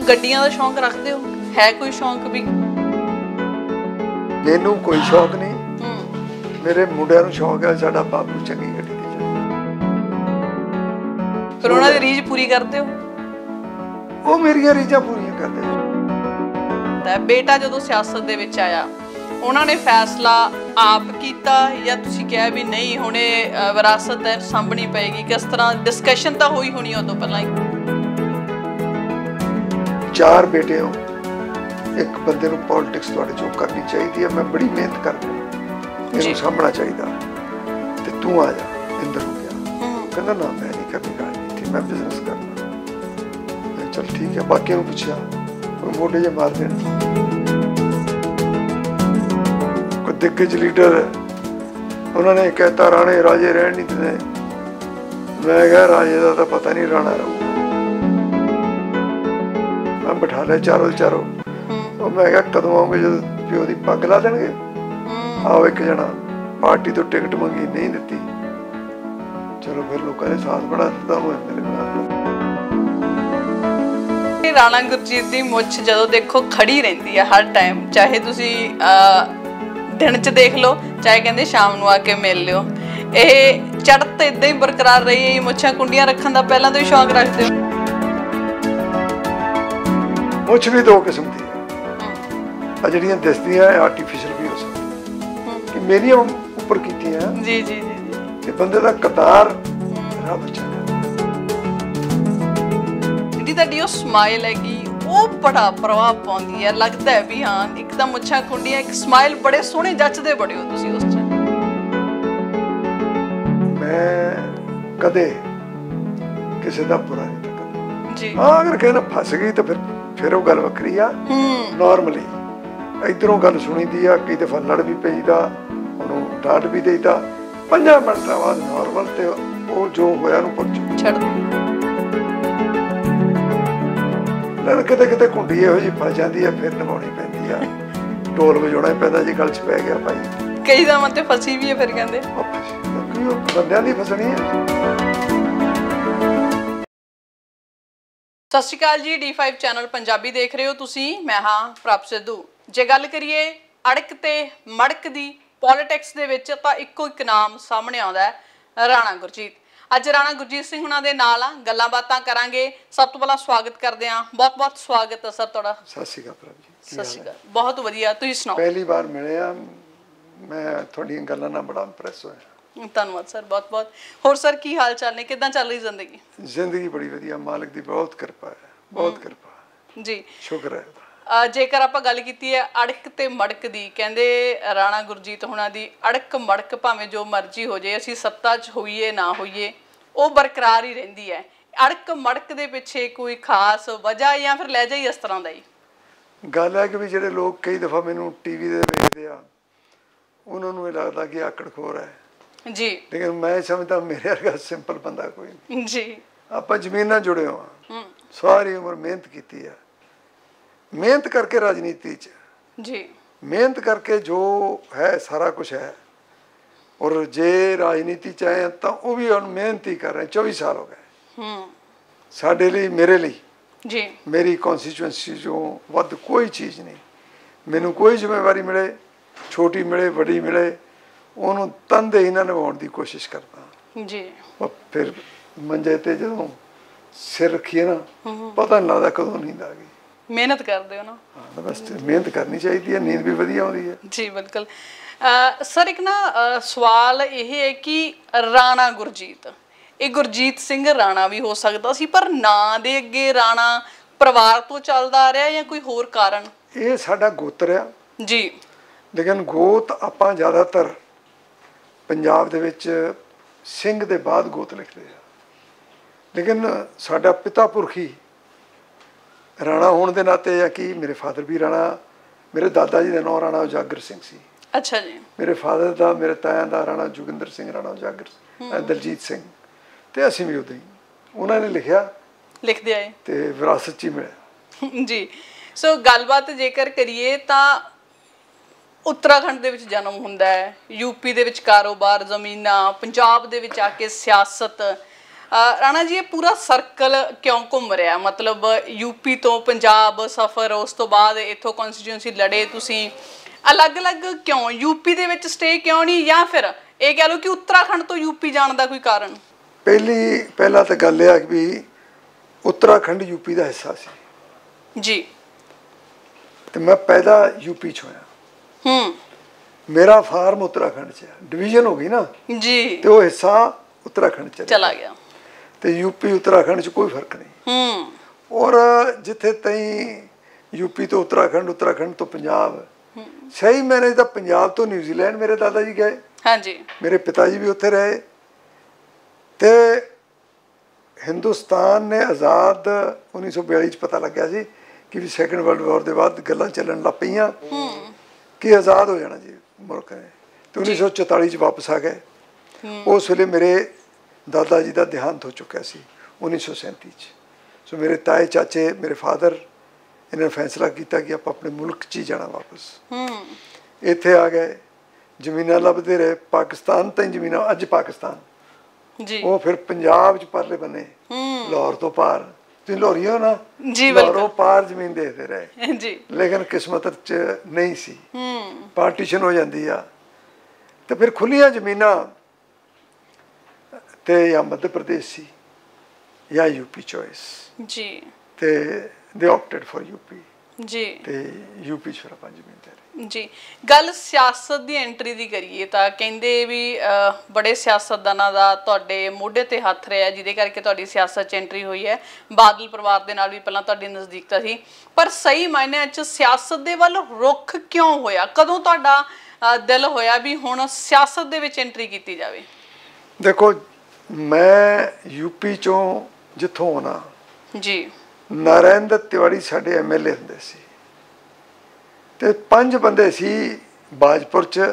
ਗੱਡੀਆਂ ਦਾ ਸ਼ੌਂਕ ਰੱਖਦੇ ਹੋ? ਹੈ ਕੋਈ ਸ਼ੌਂਕ ਵੀ? ਮੈਨੂੰ ਕੋਈ ਸ਼ੌਕ ਨਹੀਂ। ਮੇਰੇ ਮੁੰਡਿਆਂ ਨੂੰ ਸ਼ੌਕ ਹੈ ਸਾਡਾ ਬਾਬੂ ਚੰਗੀ ਗੱਡੀ ਦੀ ਜਾਏ। ਫਿਰ ਉਹਨਾਂ ਦੀ ਰੀਝ ਪੂਰੀ ਕਰਦੇ ਹੋ? ਉਹ ਮੇਰੀਆਂ ਰੀਝਾਂ ਪੂਰੀਆਂ ਕਰਦੇ ਆ। ਬੇਟਾ ਜਦੋਂ ਸਿਆਸਤ ਦੇ ਵਿੱਚ ਆਇਆ ਉਹਨਾਂ ਨੇ ਫੈਸਲਾ ਆਪ ਕੀਤਾ ਜਾਂ ਤੁਸੀਂ ਕਿਹਾ ਵੀ ਨਹੀਂ ਹੁਣ ਇਹ ਵਿਰਾਸਤ ਹੈ ਸਾਂਭਣੀ ਪਏਗੀ? ਕਿਸ ਤਰ੍ਹਾਂ ਡਿਸਕਸ਼ਨ ਤਾਂ ਹੋਈ ਹੋਣੀ ਉਦੋਂ ਪਹਿਲਾਂ ਹੀ? 4 ਬੇਟੇ ਹੋ, ਇੱਕ ਬੰਦੇ ਨੂੰ ਪੋਲਿਟਿਕਸ ਤੁਹਾਡੇ ਚੋਂ ਕਰਨੀ ਚਾਹੀਦੀ ਹੈ। ਮੈਂ ਬੜੀ ਮਿਹਨਤ ਕਰਦਾ, ਇਹਨੂੰ ਸਾਂਭਣਾ ਚਾਹੀਦਾ ਤੇ ਤੂੰ ਆ ਜਾ। ਇੰਦਰ ਨੂੰ ਕਿਹਾ, ਕਹਿੰਦਾ ਨਾ ਮੈਂ ਨਹੀਂ ਕਰਨੀ ਰਾਜਨੀਤੀ, ਮੈਂ ਬਿਜ਼ਨਸ ਕਰਨਾ। ਮੈਂ ਚਲ ਠੀਕ ਹੈ। ਬਾਕੀਆਂ ਨੂੰ ਪੁੱਛਿਆ, ਕੋਈ ਮੋਢੇ ਜਿਹੇ ਮਾਰ ਦੇਣ। ਕੋਈ ਦਿੱਗਜ ਲੀਡਰ ਉਹਨਾਂ ਨੇ ਕਹਿਤਾ ਰਾਣੇ ਰਾਜੇ ਰਹਿਣ ਨਹੀਂ ਦਿੰਦੇ। ਮੈਂ ਕਿਹਾ ਰਾਜੇ ਦਾ ਤਾਂ ਪਤਾ ਨਹੀਂ, ਰਾਣਾ ਰਹੂ। ਮੈਂ ਬਿਠਾ ਲਿਆ ਚਾਰੋ। ਉਹ ਮੈਂ ਕਿਹਾ ਕਦੋਂ ਆਉਂਗੇ? ਜਦੋਂ ਪਿਓ ਦੀ ਪੱਗ ਲਾ ਦੇਣਗੇ। ਆਓ ਇੱਕ ਜਣਾ ਪਾਰਟੀ ਤੋਂ ਟਿਕਟ ਮੰਗੀ, ਨਹੀਂ ਦਿੱਤੀ। ਚਲੋ ਫਿਰ ਲੋਕਾਂ ਨੇ ਸਾਥ ਬਣਾ ਦਿੱਤਾ। ਰਾਣਾ ਗੁਰਜੀਤ ਦੀ ਮੁੱਛ ਜਦੋਂ ਦੇਖੋ ਖੜੀ ਰਹਿੰਦੀ ਹੈ ਹਰ ਟਾਈਮ, ਚਾਹੇ ਤੁਸੀਂ ਦਿਨ 'ਚ ਦੇਖ ਲਓ, ਚਾਹੇ ਕਹਿੰਦੇ ਸ਼ਾਮ ਨੂੰ ਆ ਕੇ ਮਿਲ ਲਿਓ। ਇਹ ਚੜ੍ਹਤ ਏਦਾਂ ਹੀ ਬਰਕਰਾਰ ਰਹੀ ਹੈ? ਮੁੱਛਾਂ ਕੁੰਡੀਆਂ ਰੱਖਣ ਦਾ ਪਹਿਲਾਂ ਤੋਂ ਹੀ ਸ਼ੌਂਕ ਰੱਖਦੇ ਹੋ? ਮੁੱਛ ਵੀ 2 ਕਿਸਮ ਦੀ ਆ, ਜਿਹੜੀਆਂ ਦਿਸਦੀਆਂ ਆਰਟੀਫੀਸ਼ੀਅਲ ਵੀ ਹੋ ਸਕਦੀਆਂ ਕਿ ਮੇਰੀਆਂ ਉੱਪਰ ਕੀਤੀਆਂ ਜੀ ਤੇ ਬੰਦੇ ਦਾ ਕਰਤਾਰ ਰੱਬ ਚਾਹੇ। ਜਿਹੜੀ ਤੁਹਾਡੀ ਉਹ ਸਮਾਈਲ ਹੈਗੀ ਉਹ ਬੜਾ ਪ੍ਰਭਾਵ ਪਾਉਂਦੀ ਹੈ। ਲੱਗਦਾ ਹੈ ਵੀ ਹਾਂ ਇੱਕਦਮ ਮੁੱਛਾਂ ਕੁੰਡੀਆਂ, ਇੱਕ ਸਮਾਈਲ, ਬੜੇ ਸੋਹਣੇ ਜੱਚਦੇ ਬੜੇ ਹੋ ਤੁਸੀਂ ਉਸ 'ਚ। ਮੈਂ ਕਦੇ ਕਿਸੇ ਦਾ ਬੁਰਾ ਨਹੀਂ ਕੀਤਾ ਜੀ। ਹਾਂ, ਅਗਰ ਕਿਸੇ ਨਾਲ ਫਸ ਗਈ ਤਾਂ ਫਿਰ ਉਹ ਗੱਲ ਵੱਖਰੀ ਆ। ਨਾਰਮਲੀ ਇੱਧਰੋਂ ਗੱਲ ਸੁਣੀਦੀ ਆ, ਕਈ ਦਫਾ ਲੜ ਵੀ ਪਈਦਾ, ਉਹਨੂੰ ਡਾਂਟ ਵੀ ਦੇਈਦਾ। 5 ਮਿੰਟਾਂ ਬਾਅਦ ਨਾਰਮਲ ਤੇ ਉਹ ਜੋ ਹੋਇਆ ਨੂੰ ਪੁੱਛ ਛੱਡ। ਕਿਤੇ ਕਿਤੇ ਕੁੰਡੀ ਇਹੋ ਜਿਹੀ ਫਸ ਜਾਂਦੀ ਆ, ਫਿਰ ਨਿਭਾਉਣੀ ਪੈਂਦੀ ਆ। ਢੋਲ ਵਜਾਉਣਾ ਪੈਂਦਾ ਜੀ ਗਲ 'ਚ ਪੈ ਗਿਆ ਭਾਈ। ਕਈ ਦਮਾਂ ਤੇ ਫਸੀ ਵੀ ਹੈ ਫਿਰ ਕਹਿੰਦੇ। ਬੰਦਿਆਂ ਦੀ ਫਸਣੀ ਹੈ। ਸਤਿ ਸ਼੍ਰੀ ਅਕਾਲ ਜੀ, D5 ਚੈਨਲ ਪੰਜਾਬੀ ਦੇਖ ਰਹੇ ਹੋ ਤੁਸੀਂ। ਮੈਂ ਹਾਂ ਪ੍ਰਭ ਸਿੱਧੂ। ਜੇ ਗੱਲ ਕਰੀਏ ਅੜਕ ਤੇ ਮੜਕ ਦੀ ਪੋਲੀਟਿਕਸ ਦੇ ਵਿੱਚ ਤਾਂ ਇੱਕੋ ਇੱਕ ਨਾਮ ਸਾਹਮਣੇ ਆਉਂਦਾ ਹੈ, ਰਾਣਾ ਗੁਰਜੀਤ। ਅੱਜ ਰਾਣਾ ਗੁਰਜੀਤ ਸਿੰਘ ਹੁਣਾਂ ਦੇ ਨਾਲ ਆ ਗੱਲਾਂ ਬਾਤਾਂ ਕਰਾਂਗੇ। ਸਭ ਤੋਂ ਪਹਿਲਾਂ ਸਵਾਗਤ ਕਰਦੇ ਹਾਂ। ਬਹੁਤ ਬਹੁਤ ਸਵਾਗਤ ਹੈ ਸਰ ਤੁਹਾਡਾ। ਸਤਿ ਸ਼੍ਰੀ ਅਕਾਲ ਪ੍ਰਭ ਜੀ। ਸਤਿ ਸ਼੍ਰੀ ਅਕਾਲ। ਬਹੁਤ ਵਧੀਆ, ਤੁਸੀਂ ਸੁਣਾਓ? ਪਹਿਲੀ ਵਾਰ ਮਿਲੇ ਆ, ਮੈਂ ਤੁਹਾਡੀਆਂ ਗੱਲਾਂ ਨਾਲ ਬੜਾ ਇੰਪ੍ਰੈਸ ਹੋਇਆ। ਧੰਨਵਾਦ ਸਰ, ਬਹੁਤ ਬਹੁਤ। ਹੋਰ ਸਰ ਕੀ ਹਾਲ ਚਾਲ ਨੇ? ਕਿੱਦਾਂ ਚੱਲ ਰਹੀ ਜ਼ਿੰਦਗੀ? ਜ਼ਿੰਦਗੀ ਬੜੀ ਵਧੀਆ, ਮਾਲਕ ਦੀ ਬਹੁਤ ਕਿਰਪਾ ਹੈ, ਬਹੁਤ ਕਿਰਪਾ ਜੀ, ਸ਼ੁਕਰ ਹੈ। ਜੇਕਰ ਆਪਾਂ ਗੱਲ ਕੀਤੀ ਹੈ ਅੜਕ ਤੇ ਮੜਕ ਦੀ, ਕਹਿੰਦੇ ਰਾਣਾ ਗੁਰਜੀਤ ਹੁਣਾਂ ਦੀ ਅੜਕ ਮੜਕ ਭਾਵੇਂ ਜੋ ਮਰਜ਼ੀ ਹੋ ਜਾਏ, ਅਸੀਂ ਸੱਤਾ 'ਚ ਹੋਈਏ ਨਾ ਹੋਈਏ, ਉਹ ਬਰਕਰਾਰ ਹੀ ਰਹਿੰਦੀ ਹੈ। ਅੜਕ ਮੜਕ ਦੇ ਪਿੱਛੇ ਕੋਈ ਖਾਸ ਵਜ੍ਹਾ ਜਾਂ ਫਿਰ ਲਹਿਜਾ ਹੀ ਇਸ ਤਰ੍ਹਾਂ ਦਾ ਹੀ? ਗੱਲ ਹੈ ਕਿ ਵੀ ਜਿਹੜੇ ਲੋਕ ਕਈ ਦਫਾ ਮੈਨੂੰ ਟੀਵੀ ਤੇ ਵੇਖਦੇ ਆ, ਉਹਨਾਂ ਨੂੰ ਇਹ ਲੱਗਦਾ ਕਿ ਆਕੜਖੋਰ ਹੈ ਜੀ, ਲੇਕਿਨ ਮੈਂ ਸਮਝਦਾ ਮੇਰੇ ਵਰਗਾ ਸਿੰਪਲ ਬੰਦਾ ਕੋਈ ਨਹੀਂ ਜੀ। ਆਪਾਂ ਜ਼ਮੀਨ ਨਾਲ ਜੁੜੇ ਹਾਂ, ਸਾਰੀ ਉਮਰ ਮਿਹਨਤ ਕੀਤੀ ਹੈ। ਮਿਹਨਤ ਕਰਕੇ ਰਾਜਨੀਤੀ 'ਚ ਜੀ, ਮਿਹਨਤ ਕਰਕੇ ਜੋ ਹੈ ਸਾਰਾ ਕੁਛ ਹੈ। ਔਰ ਜੇ ਰਾਜਨੀਤੀ 'ਚ ਆਏ ਤਾਂ ਉਹ ਵੀ ਹੁਣ ਮਿਹਨਤ ਹੀ ਕਰ ਰਹੇ। 24 ਸਾਲ ਹੋ ਗਏ ਸਾਡੇ ਲਈ, ਮੇਰੇ ਲਈ ਜੀ। ਮੇਰੀ ਕੌਂਸਟੀਚੁਐਂਸੀ 'ਚੋਂ ਵੱਧ ਕੋਈ ਚੀਜ਼ ਨਹੀਂ। ਮੈਨੂੰ ਕੋਈ ਜ਼ਿੰਮੇਵਾਰੀ ਮਿਲੇ, ਛੋਟੀ ਮਿਲੇ ਵੱਡੀ ਮਿਲੇ, ਉਹਨੂੰ ਤਨਦੇਹੀ ਨਾਲ ਨਿਭਾਉਣ ਦੀ ਕੋਸ਼ਿਸ਼ ਕਰਦਾ ਜੀ। ਫਿਰ ਮੰਜੇ ਤੇ ਜਦੋਂ ਸਿਰ ਰੱਖੀਏ ਨਾ, ਪਤਾ ਨਹੀਂ ਲੱਗਦਾ ਕਦੋਂ ਨੀਂਦ ਆ ਗਈ। ਮਿਹਨਤ ਕਰਦੇ ਹੋ ਨਾ? ਹਾਂ, ਬਸ ਮਿਹਨਤ ਕਰਨੀ ਚਾਹੀਦੀ ਹੈ, ਨੀਂਦ ਵੀ ਵਧੀਆ ਆਉਂਦੀ ਹੈ। ਜੀ ਬਿਲਕੁਲ। ਸਰ ਇੱਕ ਨਾ ਸਵਾਲ ਇਹ ਹੈ ਕਿ ਰਾਣਾ ਗੁਰਜੀਤ, ਇਹ ਗੁਰਜੀਤ ਸਿੰਘ ਰਾਣਾ ਵੀ ਹੋ ਸਕਦਾ ਸੀ, ਪਰ ਨਾਂ ਦੇ ਅੱਗੇ ਰਾਣਾ ਪਰਿਵਾਰ ਤੋਂ ਚੱਲਦਾ ਆ ਰਿਹਾ ਜਾਂ ਕੋਈ ਹੋਰ ਕਾਰਨ? ਇਹ ਸਾਡਾ ਗੋਤਰ ਆ ਜੀ, ਲੇਕਿਨ ਗੋਤ ਆਪਾਂ ਜ਼ਿਆਦਾਤਰ ਪੰਜਾਬ ਦੇ ਵਿੱਚ ਸਿੰਘ ਦੇ ਬਾਅਦ ਗੋਤ ਲਿਖਦੇ ਆ। ਲੇਕਿਨ ਸਾਡਾ ਪਿਤਾ ਪੁਰਖੀ ਰਾਣਾ ਹੋਣ ਦੇ ਨਾਤੇ ਆ ਕਿ ਮੇਰੇ ਫਾਦਰ ਵੀ ਰਾਣਾ, ਮੇਰੇ ਦਾਦਾ ਜੀ ਦਾ ਨਾਂ ਰਾਣਾ ਉਜਾਗਰ ਸਿੰਘ ਸੀ। ਅੱਛਾ ਜੀ। ਮੇਰੇ ਫਾਦਰ ਦਾ, ਮੇਰੇ ਤਾਇਆਂ ਦਾ ਰਾਣਾ ਜੋਗਿੰਦਰ ਸਿੰਘ ਰਾਣਾ ਉਜਾਗਰ, ਦਲਜੀਤ ਸਿੰਘ, ਤੇ ਅਸੀਂ ਵੀ ਉਦਾਂ ਹੀ ਉਹਨਾਂ ਨੇ ਲਿਖਿਆ, ਲਿਖਦੇ ਆਏ ਤੇ ਵਿਰਾਸਤ 'ਚ ਹੀ ਮਿਲਿਆ ਜੀ। ਸੋ ਗੱਲਬਾਤ ਜੇਕਰ ਕਰੀਏ ਤਾਂ ਉੱਤਰਾਖੰਡ ਦੇ ਵਿੱਚ ਜਨਮ ਹੁੰਦਾ ਹੈ, ਯੂਪੀ ਦੇ ਵਿੱਚ ਕਾਰੋਬਾਰ, ਜ਼ਮੀਨਾਂ, ਪੰਜਾਬ ਦੇ ਵਿੱਚ ਆ ਕੇ ਸਿਆਸਤ, ਰਾਣਾ ਜੀ, ਇਹ ਪੂਰਾ ਸਰਕਲ ਕਿਉਂ ਘੁੰਮ ਰਿਹਾ? ਮਤਲਬ ਯੂਪੀ ਤੋਂ ਪੰਜਾਬ ਸਫ਼ਰ, ਉਸ ਤੋਂ ਬਾਅਦ ਇੱਥੋਂ ਕੌਂਸਟੀਟਿਊਂਸੀ ਲੜੇ ਤੁਸੀਂ, ਅਲੱਗ-ਅਲੱਗ ਕਿਉਂ? ਯੂਪੀ ਦੇ ਵਿੱਚ ਸਟੇ ਕਿਉਂ ਨਹੀਂ, ਜਾਂ ਫਿਰ ਇਹ ਕਹਿ ਲਓ ਕਿ ਉੱਤਰਾਖੰਡ ਤੋਂ ਯੂਪੀ ਜਾਣ ਦਾ ਕੋਈ ਕਾਰਨ? ਪਹਿਲਾਂ ਤਾਂ ਗੱਲ ਇਹ ਆ ਕਿ ਵੀ ਉੱਤਰਾਖੰਡ ਯੂਪੀ ਦਾ ਹਿੱਸਾ ਸੀ ਜੀ, ਤੇ ਮੈਂ ਪੈਦਾ ਯੂਪੀ 'ਚ ਹੋਇਆ। ਮੇਰਾ ਫਾਰਮ ਉੱਤਰਾਖੰਡ 'ਚ ਹੈ, ਡਿਵੀਜ਼ਨ ਹੋ ਗਈ ਨਾ ਜੀ, ਤੇ ਉਹ ਹਿੱਸਾ ਉੱਤਰਾਖੰਡ 'ਚ ਚਲਾ ਗਿਆ, ਤੇ ਯੂਪੀ ਉੱਤਰਾਖੰਡ 'ਚ ਕੋਈ ਫਰਕ ਨਹੀਂ। ਔਰ ਜਿੱਥੇ ਤਾਈਂ ਯੂਪੀ ਤੋਂ ਉੱਤਰਾਖੰਡ, ਉੱਤਰਾਖੰਡ ਤੋਂ ਪੰਜਾਬ, ਸਹੀ ਮੈਨੇ ਤਾਂ ਪੰਜਾਬ ਤੋਂ ਨਿਊਜ਼ੀਲੈਂਡ ਮੇਰੇ ਦਾਦਾ ਜੀ ਗਏ, ਹਾਂਜੀ, ਮੇਰੇ ਪਿਤਾ ਜੀ ਵੀ ਉੱਥੇ ਰਹੇ, ਤੇ ਹਿੰਦੁਸਤਾਨ ਨੇ ਆਜ਼ਾਦ 1942 'ਚ ਪਤਾ ਲੱਗਿਆ ਸੀ ਕਿ ਵੀ ਸੈਕੰਡ ਵਰਲਡ ਵਾਰ ਦੇ ਬਾਅਦ ਗੱਲਾਂ ਚੱਲਣ ਲੱਗ ਪਈਆਂ ਕਿ ਆਜ਼ਾਦ ਹੋ ਜਾਣਾ ਜੀ ਮੁਲਕ ਨੇ, ਤੇ 1944 'ਚ ਵਾਪਸ ਆ ਗਏ। ਉਸ ਵੇਲੇ ਮੇਰੇ ਦਾਦਾ ਜੀ ਦਾ ਦੇਹਾਂਤ ਹੋ ਚੁੱਕਿਆ ਸੀ 1937 'ਚ। ਸੋ ਮੇਰੇ ਤਾਏ ਚਾਚੇ, ਮੇਰੇ ਫਾਦਰ, ਇਹਨਾਂ ਨੇ ਫੈਸਲਾ ਕੀਤਾ ਕਿ ਆਪਾਂ ਆਪਣੇ ਮੁਲਕ 'ਚ ਹੀ ਜਾਣਾ ਵਾਪਸ। ਇੱਥੇ ਆ ਗਏ, ਜ਼ਮੀਨਾਂ ਲੱਭਦੇ ਰਹੇ, ਪਾਕਿਸਤਾਨ ਤਾਈਂ ਜ਼ਮੀਨਾਂ, ਅੱਜ ਪਾਕਿਸਤਾਨ ਜੀ, ਉਹ ਫਿਰ ਪੰਜਾਬ 'ਚ ਪਰਲੇ ਬੰਨੇ ਲਾਹੌਰ ਤੋਂ ਪਾਰ, ਤੁਸੀਂ ਲਾਹੌਰੀ ਹੋ ਨਾ ਜੀ, ਲਾਹੌਰੋਂ ਪਾਰ ਜ਼ਮੀਨ ਦੇਖਦੇ ਰਹੇ ਜੀ, ਲੇਕਿਨ ਕਿਸਮਤ 'ਚ ਨਹੀਂ ਸੀ, ਪਾਰਟੀਸ਼ਨ ਹੋ ਜਾਂਦੀ ਆ, ਤੇ ਫਿਰ ਖੁੱਲੀਆਂ ਜ਼ਮੀਨਾਂ ਤੇ ਜਾਂ ਮੱਧ ਪ੍ਰਦੇਸ਼ ਸੀ ਜਾਂ ਯੂਪੀ ਚੋਇਸ ਜੀ, ਤੇ ਦੇ ਆਪਟਡ ਫॉर ਯੂਪੀ ਜੀ, ਤੇ ਯੂਪੀ 'ਚ ਫਿਰ ਆਪਾਂ ਜ਼ਮੀਨ ਤੇ ਜੀ। ਗੱਲ ਸਿਆਸਤ ਦੀ ਐਂਟਰੀ ਦੀ ਕਰੀਏ ਤਾਂ ਕਹਿੰਦੇ ਵੀ ਬੜੇ ਸਿਆਸਤਦਾਨਾਂ ਦਾ ਤੁਹਾਡੇ ਮੋਢੇ ਤੇ ਹੱਥ ਰਿਹਾ, ਜਿਹਦੇ ਕਰਕੇ ਤੁਹਾਡੀ ਸਿਆਸਤ 'ਚ ਐਂਟਰੀ ਹੋਈ ਹੈ। ਬਾਦਲ ਪਰਿਵਾਰ ਦੇ ਨਾਲ ਵੀ ਪਹਿਲਾਂ ਤੁਹਾਡੀ ਨਜ਼ਦੀਕਤਾ ਸੀ, ਪਰ ਸਹੀ ਮਾਇਨਿਆਂ 'ਚ ਸਿਆਸਤ ਦੇ ਵੱਲ ਰੁਖ ਕਿਉਂ ਹੋਇਆ? ਕਦੋਂ ਤੁਹਾਡਾ ਦਿਲ ਹੋਇਆ ਵੀ ਹੁਣ ਸਿਆਸਤ ਦੇ ਵਿੱਚ ਐਂਟਰੀ ਕੀਤੀ ਜਾਵੇ? ਦੇਖੋ, ਮੈਂ ਯੂਪੀ 'ਚੋਂ ਜਿੱਥੋਂ ਆਉਣਾ ਜੀ, ਨਾਰਾਇਣ ਦੱਤ ਤਿਵਾੜੀ ਸਾਡੇ MLA ਹੁੰਦੇ ਸੀ, ਤੇ 5 ਬੰਦੇ ਸੀ ਬਾਜਪੁਰ 'ਚ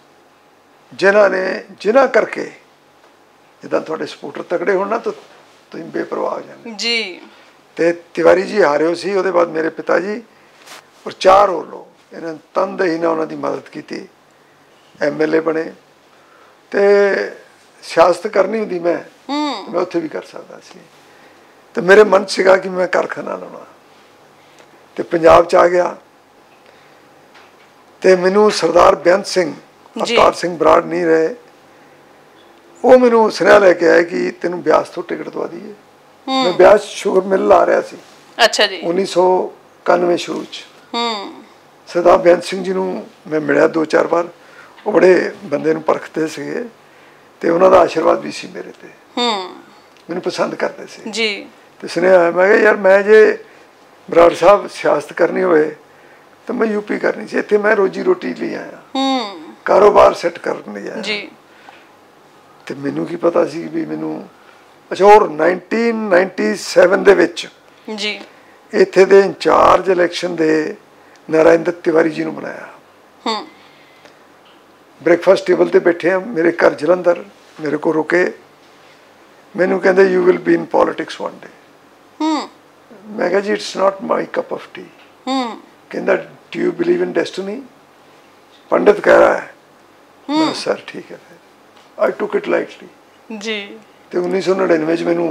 ਜਿਨ੍ਹਾਂ ਕਰਕੇ, ਜਿੱਦਾਂ ਤੁਹਾਡੇ ਸਪੋਰਟਰ ਤਕੜੇ ਹੋਣ ਨਾ ਤਾਂ ਤੁਸੀਂ ਬੇਪਰਵਾਹ ਹੋ ਜਾਂਦੇ ਜੀ, ਤੇ ਤਿਵਾੜੀ ਜੀ ਹਾਰਿਓ ਸੀ, ਉਹਦੇ ਬਾਅਦ ਮੇਰੇ ਪਿਤਾ ਜੀ ਔਰ 4 ਹੋਰ ਲੋਕ, ਇਹਨਾਂ ਨੇ ਤਨਦੇਹੀ ਨਾਲ ਉਹਨਾਂ ਦੀ ਮਦਦ ਕੀਤੀ, MLA ਬਣੇ। ਤੇ ਸਿਆਸਤ ਕਰਨੀ ਹੁੰਦੀ ਮੈਂ ਉੱਥੇ ਵੀ ਕਰ ਸਕਦਾ ਸੀ, ਤੇ ਮੇਰੇ ਮਨ 'ਚ ਸੀਗਾ ਕਿ ਮੈਂ ਕਾਰਖਾਨਾ ਲਾਉਣਾ, ਤੇ ਪੰਜਾਬ 'ਚ ਆ ਗਿਆ। ਤੇ ਮੈਨੂੰ ਸਰਦਾਰ ਬੇਅੰਤ ਸਿੰਘ, ਅਵਤਾਰ ਸਿੰਘ ਬਰਾੜ ਨਹੀਂ ਰਹੇ, ਉਹ ਮੈਨੂੰ ਸੁਨੇਹਾ ਲੈ ਕੇ ਆਏ ਕਿ ਤੈਨੂੰ ਬਿਆਸ ਤੋਂ ਟਿਕਟ ਦਵਾ ਦਈਏ। ਮੈਂ ਬਿਆਸ ਸ਼ੂਗਰ ਮਿਲ ਲਾ ਰਿਹਾ ਸੀ, ਅੱਛਾ ਜੀ, 1991 ਸ਼ੁਰੂ 'ਚ। ਸਰਦਾਰ ਬੇਅੰਤ ਸਿੰਘ ਜੀ ਨੂੰ ਮੈਂ ਮਿਲਿਆ 2-4 ਵਾਰ, ਉਹ ਬੜੇ ਬੰਦੇ ਨੂੰ ਪਰਖਦੇ ਸੀਗੇ, ਤੇ ਉਹਨਾਂ ਦਾ ਆਸ਼ੀਰਵਾਦ ਵੀ ਸੀ ਮੇਰੇ ਤੇ, ਮੈਨੂੰ ਪਸੰਦ ਕਰਦੇ ਸੀ ਜੀ। ਤੇ ਸੁਨੇਹਾ ਆਇਆ, ਮੈਂ ਕਿਹਾ ਯਾਰ ਮੈਂ ਜੇ ਬਰਾੜ ਸਾਹਿਬ ਸਿਆਸਤ ਕਰਨੀ ਹੋਵੇ ਤਾਂ ਮੈਂ ਯੂਪੀ ਕਰਨੀ ਸੀ, ਇੱਥੇ ਮੈਂ ਰੋਜੀ ਰੋਟੀ ਲਈ ਆਇਆ, ਕਾਰੋਬਾਰ ਸੈੱਟ ਕਰਨ ਲਈ ਆਇਆ ਜੀ। ਤੇ ਮੈਨੂੰ ਕੀ ਪਤਾ ਸੀ ਵੀ ਮੈਨੂੰ, ਅੱਛਾ, ਹੋਰ 1997 ਦੇ ਵਿੱਚ ਜੀ ਇੱਥੇ ਦੇ ਇੰਚਾਰਜ ਇਲੈਕਸ਼ਨ ਦੇ ਨਾਰਾਇਣ ਦੱਤ ਤਿਵਾੜੀ ਜੀ ਨੂੰ ਬਣਾਇਆ। ਬ੍ਰੇਕਫਾਸਟ ਟੇਬਲ ਤੇ ਬੈਠੇ ਆ ਮੇਰੇ ਘਰ ਜਲੰਧਰ, ਮੇਰੇ ਕੋਲ ਰੁਕੇ, ਮੈਨੂੰ ਕਹਿੰਦੇ you will be in politics one day. ਮੈਂ ਕਿਹਾ ਜੀ it's not my cup of tea. ਕਹਿੰਦਾ do you believe in destiny? ਪੰਡਿਤ ਕਹਿ ਰਹਾ ਹੈ। ਮੈਂ ਸਰ ਠੀਕ ਹੈ। ਫਿਰ ਆਈ ਟੁਕ ਇਟ ਲਾਈਟਲੀ ਜੀ। ਤੇ 1999 'ਚ ਮੈਨੂੰ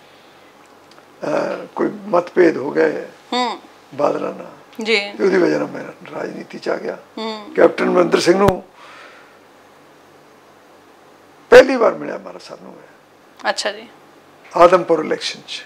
ਕੋਈ ਮਤਭੇਦ ਹੋ ਗਏ ਬਾਦਲਾਂ ਨਾਲ ਜੀ, ਤੇ ਉਹਦੀ ਵਜ੍ਹਾ ਨਾਲ ਮੈਂ ਰਾਜਨੀਤੀ 'ਚ ਆ ਗਿਆ। ਕੈਪਟਨ ਅਮਰਿੰਦਰ ਸਿੰਘ ਨੂੰ ਪਹਿਲੀ ਵਾਰ ਮਿਲਿਆ ਮਾਰਾ ਸਾਹਿਬ ਨੂੰ, ਅੱਛਾ ਜੀ, ਆਦਮਪੁਰ ਇਲੈਕਸ਼ਨ 'ਚ।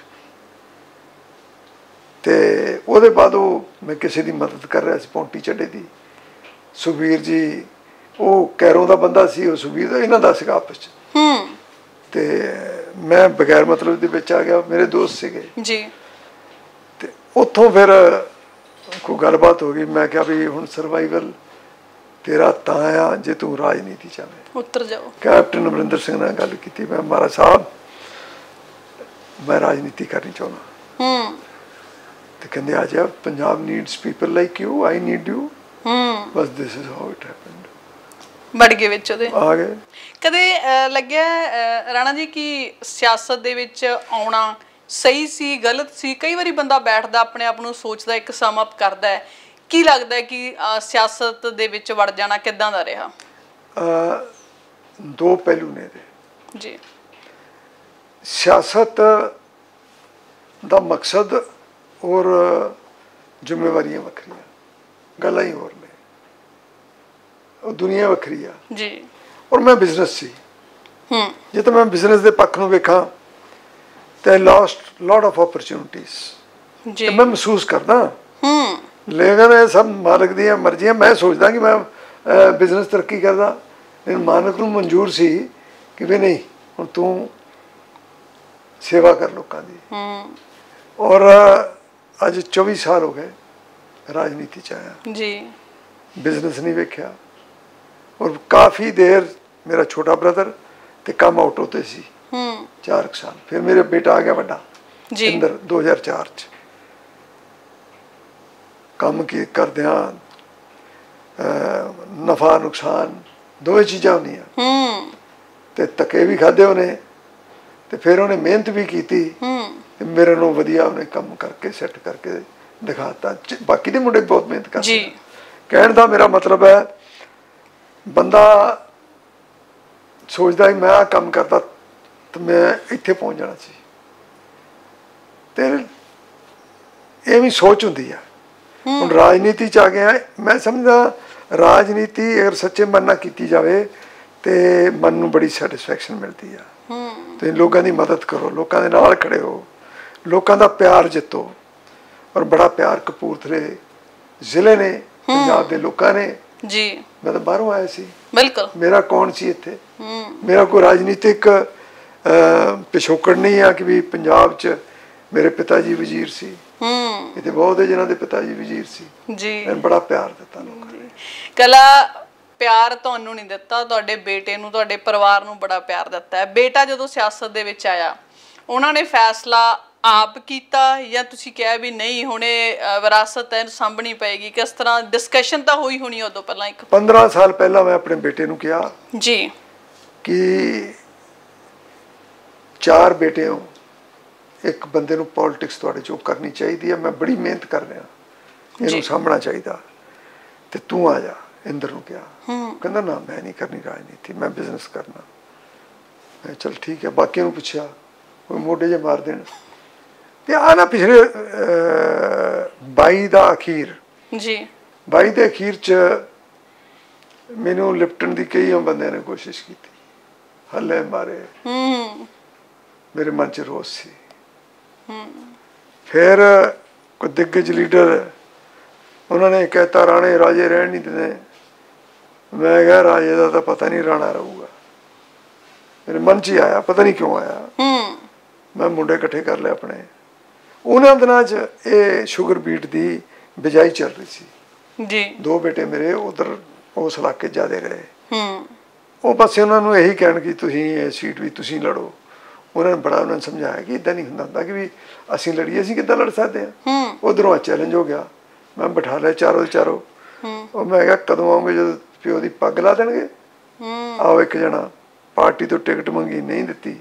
ਤੇ ਉਹਦੇ ਬਾਅਦ ਉਹ ਮੈਂ ਕਿਸੇ ਦੀ ਮਦਦ ਕਰ ਰਿਹਾ ਸੀ, ਪੌਂਟੀ ਚੱਡੇ ਦੀ, ਸੁਖਬੀਰ ਜੀ, ਉਹ ਕੈਰੋਂ ਦਾ ਬੰਦਾ ਸੀ, ਉਹ ਸੁਖਬੀਰ ਦਾ, ਇਹਨਾਂ ਦਾ ਸੀਗਾ ਆਪਸ 'ਚ। ਤੇ ਮੈਂ ਬਗੈਰ ਮਤਲਬ ਦੇ ਵਿੱਚ ਆ ਗਿਆ, ਮੇਰੇ ਦੋਸਤ ਸੀਗੇ ਜੀ। ਤੇ ਉੱਥੋਂ ਫਿਰ ਕੋਈ ਗੱਲਬਾਤ ਹੋ ਗਈ। ਮੈਂ ਕਿਹਾ ਵੀ ਹੁਣ ਸਰਵਾਈਵਲ ਤੇਰਾ ਤਾਂ ਆ ਜੇ ਤੂੰ ਰਾਜਨੀਤੀ ਚਾਹਵੇਂ, ਉੱਤਰ ਜਾਓ। ਕੈਪਟਨ ਅਮਰਿੰਦਰ ਸਿੰਘ ਨਾਲ ਗੱਲ ਕੀਤੀ, ਮੈਂ ਮਹਾਰਾਜ ਸਾਹਿਬ ਮੈਂ ਰਾਜਨੀਤੀ ਕਰਨੀ ਚਾਹੁੰਦਾ। ਤੇ ਕਹਿੰਦੇ ਆ ਜਾ, Punjab needs people like you, I need you, ਬਸ this is how it happened. ਵੜ ਗਏ ਵਿੱਚ ਉਹਦੇ, ਆ ਗਏ। ਕਦੇ ਲੱਗਿਆ ਰਾਣਾ ਜੀ ਕਿ ਸਿਆਸਤ ਦੇ ਵਿੱਚ ਆਉਣਾ ਸਹੀ ਸੀ, ਗਲਤ ਸੀ? ਕਈ ਵਾਰੀ ਬੰਦਾ ਬੈਠਦਾ ਆਪਣੇ ਆਪ ਨੂੰ ਸੋਚਦਾ, ਇੱਕ ਸਮ ਅਪ ਕਰਦਾ ਹੈ, ਕੀ ਲੱਗਦਾ ਕਿ ਸਿਆਸਤ ਦੇ ਵਿੱਚ ਵੜ ਜਾਣਾ ਕਿੱਦਾਂ ਦਾ ਰਿਹਾ? 2 ਪਹਿਲੂ ਨੇ ਇਹਦੇ ਜੀ। ਸਿਆਸਤ ਦਾ ਮਕਸਦ ਔਰ ਜ਼ਿੰਮੇਵਾਰੀਆਂ ਵੱਖਰੀਆਂ, ਗੱਲਾਂ ਹੀ ਹੋਰ ਨੇ, ਉਹ ਦੁਨੀਆ ਵੱਖਰੀ ਆ ਜੀ। ਔਰ ਮੈਂ ਬਿਜ਼ਨਸ ਸੀ, ਜੇ ਤਾਂ ਮੈਂ ਬਿਜ਼ਨਸ ਦੇ ਪੱਖ ਨੂੰ ਵੇਖਾਂ ਤੇ ਲੋਸਟ ਲੋਟ ਆਫ ਓਪਰਚੁਨਿਟੀਜ਼ ਜੀ, ਮੈਂ ਮਹਿਸੂਸ ਕਰਦਾ। ਲੇਕਿਨ ਇਹ ਸਭ ਮਾਲਕ ਦੀਆਂ ਮਰਜ਼ੀਆਂ। ਮੈਂ ਸੋਚਦਾ ਕਿ ਮੈਂ ਬਿਜ਼ਨਸ ਤਰੱਕੀ ਕਰਦਾ, ਲੇਕਿਨ ਮਾਲਕ ਨੂੰ ਮਨਜ਼ੂਰ ਸੀ ਕਿ ਵੀ ਨਹੀਂ, ਹੁਣ ਤੂੰ ਸੇਵਾ ਕਰ ਲੋਕਾਂ ਦੀ। ਔਰ ਅੱਜ 24 ਸਾਲ ਹੋ ਗਏ ਰਾਜਨੀਤੀ 'ਚ ਆਇਆ ਜੀ, ਬਿਜ਼ਨਸ ਨਹੀਂ ਵੇਖਿਆ। ਔਰ ਕਾਫੀ ਦੇਰ ਮੇਰਾ ਛੋਟਾ ਬ੍ਰਦਰ ਤੇ ਕੰਮ ਆਊਟ ਹੋਤੇ ਸੀ 4 ਸਾਲ, ਫਿਰ ਮੇਰੇ ਬੇਟਾ ਆ ਗਿਆ ਵੱਡਾ ਜੀ ਇੰਦਰ 2004 'ਚ। ਕੰਮ ਕੀ ਕਰਦਿਆਂ ਨਫਾ ਨੁਕਸਾਨ ਦੋਵੇਂ ਚੀਜ਼ਾਂ ਹੁੰਦੀਆਂ, ਤੇ ਧੱਕੇ ਵੀ ਖਾਦੇ ਉਹਨੇ, ਤੇ ਫਿਰ ਉਹਨੇ ਮਿਹਨਤ ਵੀ ਕੀਤੀ, ਤੇ ਮੇਰੇ ਨੂੰ ਵਧੀਆ ਉਹਨੇ ਕੰਮ ਕਰਕੇ ਸੈੱਟ ਕਰਕੇ ਦਿਖਾਤਾ। ਬਾਕੀ ਦੇ ਮੁੰਡੇ ਬਹੁਤ ਮਿਹਨਤ ਕਰਦੇ। ਕਹਿਣ ਦਾ ਮੇਰਾ ਮਤਲਬ ਹੈ, ਬੰਦਾ ਸੋਚਦਾ ਮੈਂ ਆਹ ਕੰਮ ਕਰਦਾ ਤੇ ਮੈਂ ਇੱਥੇ ਪਹੁੰਚ ਜਾਣਾ ਸੀ, ਤੇ ਇਹ ਵੀ ਸੋਚ ਹੁੰਦੀ ਆ। ਹੁਣ ਰਾਜਨੀਤੀ 'ਚ ਆ ਗਿਆ, ਮੈਂ ਸਮਝਦਾ ਰਾਜਨੀਤੀ ਅਗਰ ਸੱਚੇ ਮਨ ਨਾਲ ਕੀਤੀ ਜਾਵੇ ਤੇ ਮਨ ਨੂੰ ਬੜੀ ਸੈਟਿਸਫੈਕਸ਼ਨ ਮਿਲਦੀ ਆ। ਤੁਸੀਂ ਲੋਕਾਂ ਦੀ ਮਦਦ ਕਰੋ, ਲੋਕਾਂ ਦੇ ਨਾਲ ਖੜੇ ਹੋ, ਲੋਕਾਂ ਦਾ ਪਿਆਰ ਜਿੱਤੋ। ਔਰ ਬੜਾ ਪਿਆਰ ਕਪੂਰਥਲੇ ਜ਼ਿਲ੍ਹੇ ਨੇ, ਪੰਜਾਬ ਦੇ ਲੋਕਾਂ ਨੇ ਜੀ। ਮੈਂ ਤਾਂ ਬਾਹਰੋਂ ਆਇਆ ਸੀ, ਬਿਲਕੁਲ, ਮੇਰਾ ਕੌਣ ਸੀ ਇੱਥੇ, ਮੇਰਾ ਕੋਈ ਰਾਜਨੀਤਿਕ ਪਿਛੋਕੜ ਨਹੀਂ ਆ ਕਿ ਵੀ ਪੰਜਾਬ 'ਚ ਮੇਰੇ ਪਿਤਾ ਜੀ ਵਜ਼ੀਰ ਸੀ, ਇੱਥੇ ਬਹੁਤ ਹੈ ਜਿਨ੍ਹਾਂ ਦੇ ਪਿਤਾ ਜੀ ਵਜ਼ੀਰ ਸੀ ਜੀ। ਬੜਾ ਪਿਆਰ ਦਿੱਤਾ ਲੋਕਾਂ ਨੇ। ਕਲਾ ਪਿਆਰ ਤੁਹਾਨੂੰ ਨਹੀਂ ਦਿੱਤਾ, ਤੁਹਾਡੇ ਬੇਟੇ ਨੂੰ, ਤੁਹਾਡੇ ਪਰਿਵਾਰ ਨੂੰ ਬੜਾ ਪਿਆਰ ਦਿੱਤਾ ਹੈ। ਬੇਟਾ ਜਦੋਂ ਸਿਆਸਤ ਦੇ ਵਿੱਚ ਆਇਆ, ਉਹਨਾਂ ਨੇ ਫੈਸਲਾ ਆਪ ਕੀਤਾ ਜਾਂ ਤੁਸੀਂ ਕਿਹਾ ਵੀ ਨਹੀਂ ਹੁਣ ਇਹ ਵਿਰਾਸਤ ਹੈ ਸਾਂਭਣੀ ਪਏਗੀ? ਕਿਸ ਤਰ੍ਹਾਂ ਡਿਸਕਸ਼ਨ ਤਾਂ ਹੋਈ ਹੋਣੀ ਉਦੋਂ ਪਹਿਲਾਂ? 15 ਸਾਲ ਪਹਿਲਾਂ ਮੈਂ ਆਪਣੇ ਬੇਟੇ ਨੂੰ ਕਿਹਾ ਜੀ ਕਿ 4 ਬੇਟੇ ਹੋ, ਇੱਕ ਬੰਦੇ ਨੂੰ ਪੋਲਿਟਿਕਸ ਤੁਹਾਡੇ ਚੋਂ ਕਰਨੀ ਚਾਹੀਦੀ ਹੈ, ਮੈਂ ਬੜੀ ਮਿਹਨਤ ਕਰ ਰਿਹਾ, ਇਹਨੂੰ ਸਾਂਭਣਾ ਚਾਹੀਦਾ, ਤੇ ਤੂੰ ਆ ਜਾ। ਇੰਦਰ ਨੂੰ ਕਿਹਾ, ਕਹਿੰਦਾ ਨਾ ਮੈਂ ਨਹੀਂ ਕਰਨੀ ਰਾਜਨੀਤੀ, ਮੈਂ ਬਿਜ਼ਨਸ ਕਰਨਾ। ਮੈਂ ਚਲ ਠੀਕ ਹੈ। ਬਾਕੀਆਂ ਨੂੰ ਪੁੱਛਿਆ, ਕੋਈ ਮੋਢੇ ਜੇ ਮਾਰ ਦੇਣ। ਤੇ ਆ ਨਾ ਪਿਛਲੇ 22 ਦਾ ਅਖੀਰ ਜੀ, 22 ਦੇ ਅਖੀਰ 'ਚ ਮੈਨੂੰ ਲਿਪਟਣ ਦੀ ਕਈ ਬੰਦਿਆਂ ਨੇ ਕੋਸ਼ਿਸ਼ ਕੀਤੀ, ਹੱਲੇ ਮਾਰੇ, ਮੇਰੇ ਮਨ 'ਚ ਰੋਸ ਸੀ। ਫਿਰ ਕੋਈ ਦਿੱਗਜ ਲੀਡਰ ਉਹਨਾਂ ਨੇ ਕਹਿਤਾ ਰਾਣੇ ਰਾਜੇ ਰਹਿਣ ਨਹੀਂ ਦਿੰਦੇ। ਮੈਂ ਕਿਹਾ ਰਾਜੇ ਦਾ ਤਾਂ ਪਤਾ ਨਹੀਂ, ਰਾਣਾ ਰਹੂਗਾ। ਮੇਰੇ ਮਨ 'ਚ ਹੀ ਆਇਆ, ਪਤਾ ਨਹੀਂ ਕਿਉਂ ਆਇਆ। ਮੈਂ ਮੁੰਡੇ ਇਕੱਠੇ ਕਰ ਲਏ ਆਪਣੇ। ਉਹਨਾਂ ਦਿਨਾਂ 'ਚ ਇਹ ਸ਼ੂਗਰ ਬੀਟ ਦੀ ਬਿਜਾਈ ਚੱਲ ਰਹੀ ਸੀ ਜੀ। 2 ਬੇਟੇ ਮੇਰੇ ਉਧਰ ਉਸ ਇਲਾਕੇ ਜ਼ਿਆਦੇ ਰਹੇ। ਉਹ ਪਾਸੇ ਉਹਨਾਂ ਨੂੰ ਇਹੀ ਕਹਿਣ ਕਿ ਤੁਸੀਂ ਇਹ ਸੀਟ ਵੀ ਤੁਸੀਂ ਲੜੋ। ਉਹਨਾਂ ਨੇ ਬੜਾ ਉਹਨਾਂ ਨੂੰ ਸਮਝਾਇਆ ਕਿ ਇੱਦਾਂ ਨਹੀਂ ਹੁੰਦਾ ਕਿ ਵੀ ਅਸੀਂ ਲੜੀਏ, ਅਸੀਂ ਕਿੱਦਾਂ ਲੜ ਸਕਦੇ ਹਾਂ। ਉਧਰੋਂ ਆ ਚੈਲੰਜ ਹੋ ਗਿਆ, ਮੈਂ ਬਿਠਾ ਲਿਆ ਚਾਰੋਂ ਦੇ ਚਾਰੋਂ। ਉਹ ਮੈਂ ਕਿਹਾ ਕਦੋਂ ਆਉਂਗੇ ਜਦੋਂ ਪਿਓ ਦੀ ਪੱਗ ਲਾ ਦੇਣਗੇ? ਆਓ ਇੱਕ ਜਣਾ ਪਾਰਟੀ ਤੋਂ ਟਿਕਟ ਮੰਗੀ, ਨਹੀਂ ਦਿੱਤੀ।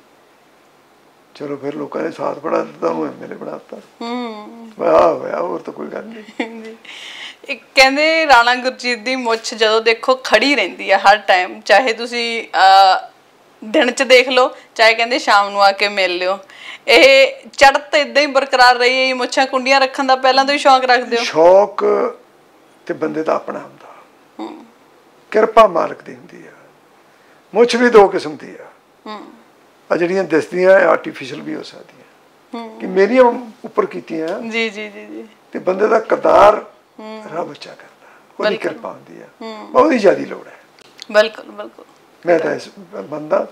ਚਲੋ ਫਿਰ ਲੋਕਾਂ ਨੇ ਸਾਥ ਬਣਾ ਦਿੱਤਾ, ਉਹਨੂੰ MLA ਬਣਾ ਦਿੱਤਾ। ਵਾਹ ਹੋਇਆ, ਹੋਰ ਤਾਂ ਕੋਈ ਗੱਲ ਨਹੀਂ। ਕਹਿੰਦੇ ਰਾਣਾ ਗੁਰਜੀਤ ਦੀ ਮੁੱਛ ਜਦੋਂ ਦੇਖੋ ਖੜੀ ਰਹਿੰਦੀ ਆ ਹਰ ਟਾਈਮ, ਚਾਹੇ ਤੁਸੀਂ ਦਿਨ 'ਚ ਦੇਖ ਲਓ, ਚਾਹੇ ਕਹਿੰਦੇ ਸ਼ਾਮ ਨੂੰ ਆ ਕੇ ਮਿਲ ਲਿਓ। ਇਹ ਚੜ੍ਹਤ ਏਦਾਂ ਹੀ ਬਰਕਰਾਰ ਰਹੀ ਹੈ? ਮੁੱਛਾਂ ਕੁੰਡੀਆਂ ਰੱਖਣ ਦਾ ਪਹਿਲਾਂ ਤੋਂ ਹੀ ਸ਼ੌਕ ਰੱਖਦੇ ਹੋ? ਸ਼ੌਕ ਤੇ ਬੰਦੇ ਦਾ ਆਪਣਾ ਹੁੰਦਾ, ਕਿਰਪਾ ਮਾਲਕ ਦੀ ਹੁੰਦੀ ਆ। ਮੁੱਛ ਵੀ 2 ਕਿਸਮ ਦੀ ਆ ਜਿਹੜੀਆਂ ਦਿਸਦੀਆਂ ਆਰਟੀਫਿਸ਼ਲ ਵੀ ਹੋ ਸਕਦੀਆਂ, ਕਿ ਮੇਰੀਆਂ ਉੱਪਰ ਕੀਤੀਆਂ ਜੀ ਜੀ ਜੀ ਜੀ। ਤੇ ਬੰਦੇ ਦਾ ਕਰਤਾਰ ਰੱਬ ਉੱਚਾ ਕਰਦਾ, ਉਹਦੀ ਕਿਰਪਾ ਹੁੰਦੀ ਆ, ਉਹਦੀ ਜ਼ਿਆਦਾ ਲੋੜ ਹੈ। ਬਿਲਕੁਲ ਬਿਲਕੁਲ। ਮੈਂ ਤਾਂ ਇਸ ਬੰਦਾ,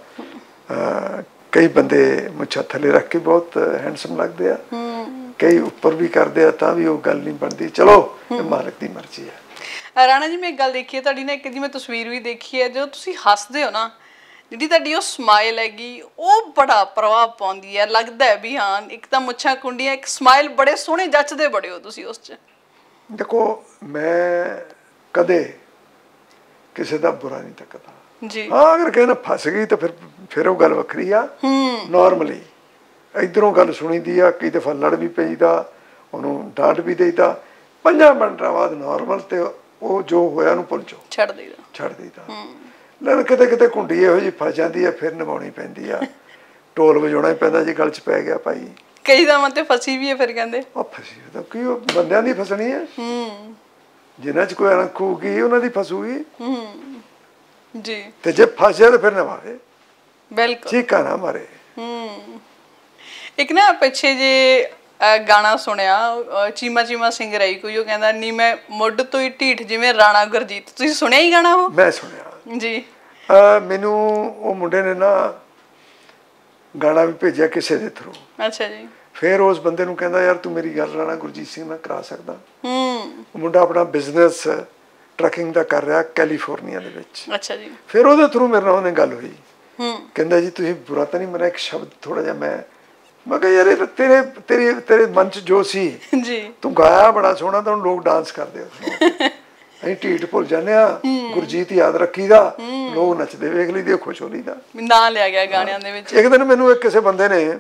ਕਈ ਬੰਦੇ ਮੁੱਛਾਂ ਥੱਲੇ ਰੱਖ ਕੇ ਬਹੁਤ ਹੈਂਡਸਮ ਲੱਗਦੇ ਆ, ਕਈ ਉੱਪਰ ਵੀ ਕਰਦੇ ਆ, ਤਾਂ ਵੀ ਉਹ ਗੱਲ ਨਹੀਂ ਬਣਦੀ। ਚਲੋ ਇਹ ਮਾਲਕ ਦੀ ਮਰਜ਼ੀ ਹੈ। ਰਾਣਾ ਜੀ, ਮੈਂ ਇੱਕ ਗੱਲ ਦੇਖੀ ਹੈ ਤੁਹਾਡੀ ਨਾ, ਇੱਕ ਦੀ ਮੈਂ ਤਸਵੀਰ ਵੀ ਦੇਖੀ ਹੈ, ਜਦੋਂ ਤੁਸੀਂ ਹੱਸਦੇ ਹੋ ਨਾ, ਜਿਹੜੀ ਤੁਹਾਡੀ ਉਹ ਸਮਾਈਲ ਹੈਗੀ, ਉਹ ਬੜਾ ਪ੍ਰਭਾਵ ਪਾਉਂਦੀ ਹੈ। ਲੱਗਦਾ ਹੈ ਵੀ ਹਾਂ, ਇੱਕ ਤਾਂ ਮੁੱਛਾਂ ਕੁੰਡੀਆਂ, ਇੱਕ ਸਮਾਈਲ, ਬੜੇ ਸੋਹਣੇ ਜੱਚਦੇ ਬੜੇ ਹੋ ਤੁਸੀਂ ਉਸ 'ਚ। ਦੇਖੋ, ਮੈਂ ਕਦੇ ਕਿਸੇ ਦਾ ਬੁਰਾ ਨਹੀਂ ਤੱਕਦਾ ਜੀ। ਹਾਂ, ਅਗਰ ਕਿਸੇ ਨਾਲ ਫਸ ਗਈ ਤਾਂ ਫਿਰ ਉਹ ਗੱਲ ਵੱਖਰੀ ਆ। ਨੋਰਮਲੀ ਇੱਧਰੋਂ ਗੱਲ ਸੁਣੀਦੀ ਆ, ਕਈ ਦਫਾ ਲੜ ਵੀ ਪਈਦਾ, ਉਹਨੂੰ ਡਾਂਟ ਵੀ ਦੇਈਦਾ। 5 ਮਿੰਟਾਂ ਬਾਅਦ ਨੋਰਮਲ, ਤੇ ਉਹ ਜੋ ਹੋਇਆ ਉਹਨੂੰ ਭੁੱਲ ਜਾਓ, ਛੱਡ ਦੇਈਦਾ। ਲੇਕਿਨ ਕਿਤੇ ਕਿਤੇ ਕੁੰਡੀ ਇਹੋ ਜਿਹੀ ਫਸ ਜਾਂਦੀ ਆ, ਫਿਰ ਨਿਭਾਉਣੀ ਪੈਂਦੀ ਆ। ਢੋਲ ਵਜਾਉਣਾ ਹੀ ਪੈਂਦਾ ਜੀ, ਗਲ 'ਚ ਪੈ ਗਿਆ ਭਾਈ। ਕਈ ਦਾ ਮਤੇ ਫਸੀ ਵੀ ਹੈ ਫਿਰ ਕਹਿੰਦੇ। ਉਹ ਫਸੀ ਤਾਂ ਕੀ, ਉਹ ਬੰਦਿਆਂ ਦੀ ਫਸਣੀ ਹੈ। ਜਿਨ੍ਹਾਂ 'ਚ ਕੋਈ ਅਣਖ ਹੋਊਗੀ ਉਹਨਾਂ ਦੀ ਫਸੂਗੀ ਜੀ। ਤੇ ਜੇ ਫਸ ਜਾਏ ਤਾਂ ਫਿਰ ਨਵਾਵੇ, ਬਿਲਕੁਲ, ਚੀਕਾਂ ਨਾ ਮਾਰੇ। ਇੱਕ ਨਾ ਪਿੱਛੇ ਜੇ ਗਾਣਾ ਸੁਣਿਆ, ਚੀਮਾ ਚੀਮਾ ਸਿੰਘ ਰਾਈ ਕੋਈ, ਉਹ ਕਹਿੰਦਾ ਨੀ ਮੈਂ ਮੁੱਢ ਤੋਂ ਹੀ ਢੀਠ ਜਿਵੇਂ ਰਾਣਾ ਗੁਰਜੀਤ। ਤੁਸੀਂ ਸੁਣਿਆ ਹੀ ਗਾਣਾ ਉਹ? ਮੈਂ ਸੁਣਿਆ ਜੀ। ਮੈਨੂੰ ਉਹ ਮੁੰਡੇ ਨੇ ਨਾ ਗਾਣਾ ਵੀ ਭੇਜਿਆ ਕਿਸੇ ਦੇ ਥਰੂ। ਅੱਛਾ ਜੀ। ਫਿਰ ਉਸ ਬੰਦੇ ਨੂੰ ਕਹਿੰਦਾ ਯਾਰ ਤੂੰ ਮੇਰੀ ਗੱਲ ਰਾਣਾ ਗੁਰਜੀਤ ਸਿੰਘ ਨਾਲ ਕਰਾ ਸਕਦਾ? ਉਹ ਮੁੰਡਾ ਆਪਣਾ ਬਿਜ਼ਨਸ ਟਰੱਕਿੰਗ ਦਾ ਕਰ ਰਿਹਾ ਕੈਲੀਫੋਰਨੀਆ ਦੇ ਵਿੱਚ। ਅੱਛਾ ਜੀ। ਫਿਰ ਉਹਦੇ ਥਰੂ ਮੇਰੇ ਨਾਲ ਉਹਨੇ ਗੱਲ ਹੋਈ। ਕਹਿੰਦਾ ਜੀ ਤੁਸੀਂ ਬੁਰਾ ਤਾਂ ਨਹੀਂ ਮੰਨਿਆ, ਇੱਕ ਸ਼ਬਦ ਥੋੜਾ ਜਿਹਾ ਮੈਂ ਕਿਹਾ ਯਾਰ ਇਹ ਤੇਰੇ ਮਨ 'ਚ ਜੋ ਸੀ ਜੀ, ਤੂੰ ਗਾਇਆ ਬੜਾ ਸੋਹਣਾ, ਤਾਂ ਹੁਣ ਲੋਕ ਡਾਂਸ ਕਰਦੇ ਅਸੀਂ ਢੀਠ ਭੁੱਲ ਜਾਂਦੇ ਆ। ਗੁਰਜੀਤ ਯਾਦ ਰੱਖੀਦਾ, ਲੋਕ ਨੱਚਦੇ ਵੇਖ ਲਈਦੇ, ਖੁਸ਼ ਹੋ ਲਈਦਾ। ਨਾਂ ਲਿਆ ਗਿਆ ਗਾਣਿਆਂ ਦੇ ਵਿੱਚ। ਇੱਕ ਦਿਨ ਮੈਨੂੰ ਕਿਸੇ ਬੰਦੇ ਨੇ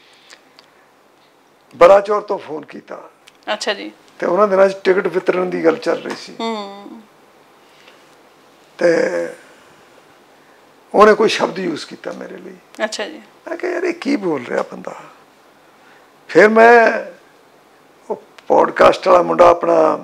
ਬਲਾਚੌਰ ਤੋਂ ਫੋਨ ਕੀਤਾ। ਅੱਛਾ ਜੀ। ਤੇ ਉਹਨਾਂ ਦਿਨਾਂ 'ਚ ਟਿਕਟ ਵਿਤਰਨ ਦੀ ਗੱਲ ਚੱਲ ਰਹੀ ਸੀ ਤੇ ਉਹਨੇ ਕੋਈ ਸ਼ਬਦ ਯੂਜ਼ ਕੀਤਾ ਮੇਰੇ ਲਈ। ਅੱਛਾ ਜੀ। ਮੈਂ ਕਿਹਾ ਯਾਰ ਇਹ ਕੀ ਬੋਲ ਰਿਹਾ ਬੰਦਾ। ਫਿਰ ਮੈਂ ਉਹ ਪੋਡਕਾਸਟ ਵਾਲਾ ਮੁੰਡਾ ਆਪਣਾ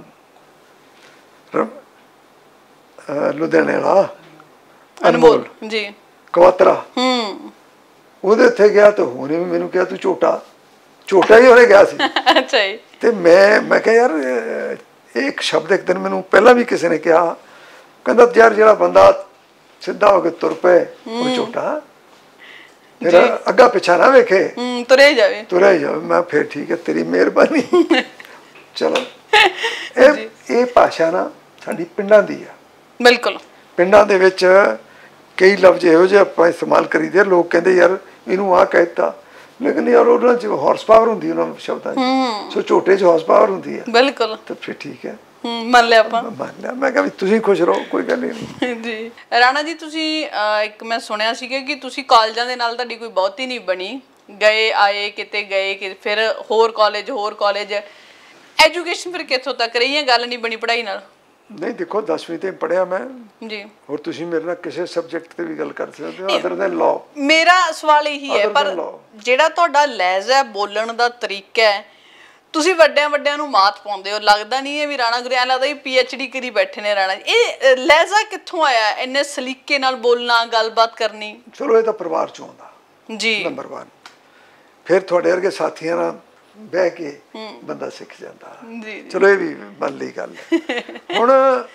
ਲੁਧਿਆਣੇ ਵਾਲਾ ਅਨਮੋਲ ਜੀ ਕਵਾਤਰਾ, ਉਹਦੇ ਉੱਥੇ ਗਿਆ ਤੇ ਉਹਨੇ ਵੀ ਮੈਨੂੰ ਕਿਹਾ ਤੂੰ ਝੋਟਾ ਹੀ ਉਹਨੇ ਗਿਆ ਸੀ। ਅੱਛਾ ਜੀ। ਤੇ ਮੈਂ ਕਿਹਾ ਯਾਰ ਇਹ ਇੱਕ ਸ਼ਬਦ ਇੱਕ ਦਿਨ ਮੈਨੂੰ ਪਹਿਲਾਂ ਵੀ ਕਿਸੇ ਨੇ ਕਿਹਾ, ਕਹਿੰਦਾ ਯਾਰ ਜਿਹੜਾ ਬੰਦਾ ਸਿੱਧਾ ਹੋ ਕੇ ਤੁਰ ਪਏ ਉਹ ਝੋਟਾ, ਫਿਰ ਅੱਗਾ ਪਿੱਛਾ ਨਾ ਵੇਖੇ, ਤੁਰਿਆ ਹੀ ਜਾਵੇ। ਮੈਂ ਫਿਰ ਠੀਕ ਹੈ, ਤੇਰੀ ਮਿਹਰਬਾਨੀ। ਚਲੋ ਇਹ ਭਾਸ਼ਾ ਨਾ ਸਾਡੀ ਪਿੰਡਾਂ ਦੀ ਆ। ਬਿਲਕੁਲ। ਪਿੰਡਾਂ ਦੇ ਵਿੱਚ ਕਈ ਲਫ਼ਜ਼ ਇਹੋ ਜਿਹੇ ਆਪਾਂ ਇਸਤੇਮਾਲ ਕਰੀਦੇ, ਲੋਕ ਕਹਿੰਦੇ ਯਾਰ ਇਹਨੂੰ ਆਹ ਕਹਿ ਦਿੱਤਾ, ਲੇਕਿਨ ਯਾਰ ਉਹਨਾਂ 'ਚ ਹਾਰਸ ਪਾਵਰ ਹੁੰਦੀ ਉਹਨਾਂ ਸ਼ਬਦਾਂ 'ਚ। ਸੋ ਝੋਟੇ 'ਚ ਹਾਰਸ ਪਾਵਰ ਹੁੰਦੀ ਹੈ। ਬਿਲਕੁਲ। ਤਾਂ ਫਿਰ ਠੀਕ ਹੈ, ਮੰਨ ਲਿਆ ਆਪਾਂ। ਮੰਨ ਲਿਆ। ਮੈਂ ਕਿਹਾ ਵੀ ਤੁਸੀਂ ਖੁਸ਼ ਰਹੋ, ਕੋਈ ਗੱਲ ਨਹੀਂ। ਜੀ ਰਾਣਾ ਜੀ, ਤੁਸੀਂ ਇੱਕ ਮੈਂ ਸੁਣਿਆ ਸੀਗਾ ਕਿ ਤੁਸੀਂ ਕਾਲਜਾਂ ਦੇ ਨਾਲ ਤੁਹਾਡੀ ਕੋਈ ਬਹੁਤੀ ਨਹੀਂ ਬਣੀ, ਗਏ ਆਏ ਕਿਤੇ ਗਏ, ਫਿਰ ਹੋਰ ਕਾਲਜ ਐਜੂਕੇਸ਼ਨ ਫਿਰ ਕਿੱਥੋਂ ਤੱਕ ਰਹੀ ਹੈ? ਗੱਲ ਨਹੀਂ ਬਣੀ ਪੜ੍ਹਾਈ ਨਾਲ? ਨਹੀਂ ਦੇਖੋ 10ਵੀਂ ਤੇ ਪੜ੍ਹਿਆ ਮੈਂ ਜੀ। ਹੋਰ ਤੁਸੀਂ ਮੇਰੇ ਨਾਲ ਕਿਸੇ ਸਬਜੈਕਟ ਤੇ ਵੀ ਗੱਲ ਕਰ ਸਕਦੇ ਹੋ ਅਦਰ ਦੈਨ ਲਾਅ। ਮੇਰਾ ਸਵਾਲ ਇਹੀ ਹੈ, ਪਰ ਜਿਹੜਾ ਤੁਹਾਡਾ ਲਹਿਜ਼ਾ ਬੋਲਣ ਦਾ ਤਰੀਕਾ ਹੈ, ਤੁਸੀਂ ਵੱਡਿਆਂ ਨੂੰ ਮਾਤ ਪਾਉਂਦੇ ਹੋ। ਲੱਗਦਾ ਨਹੀਂ ਹੈ ਵੀ ਰਾਣਾ ਗੁਰੂ, ਐਂ ਲੱਗਦਾ ਵੀ PhD ਕਰੀ ਬੈਠੇ ਨੇ ਰਾਣਾ। ਇਹ ਲਹਿਜ਼ਾ ਕਿੱਥੋਂ ਆਇਆ, ਇੰਨੇ ਸਲੀਕੇ ਨਾਲ ਬੋਲਣਾ, ਗੱਲਬਾਤ ਕਰਨੀ? ਚਲੋ ਇਹ ਤਾਂ ਪਰਿਵਾਰ ਚੋਂ ਆਉਂਦਾ ਜੀ, ਨੰਬਰ 1। ਫਿਰ ਤੁਹਾਡੇ ਵਰਗੇ ਸਾਥੀਆਂ ਨਾਲ ਬਹਿ ਕੇ ਬੰਦਾ ਸਿੱਖ ਜਾਂਦਾ। ਚਲੋ ਇਹ ਵੀ ਮੰਨ ਲਈ ਗੱਲ। ਹੁਣ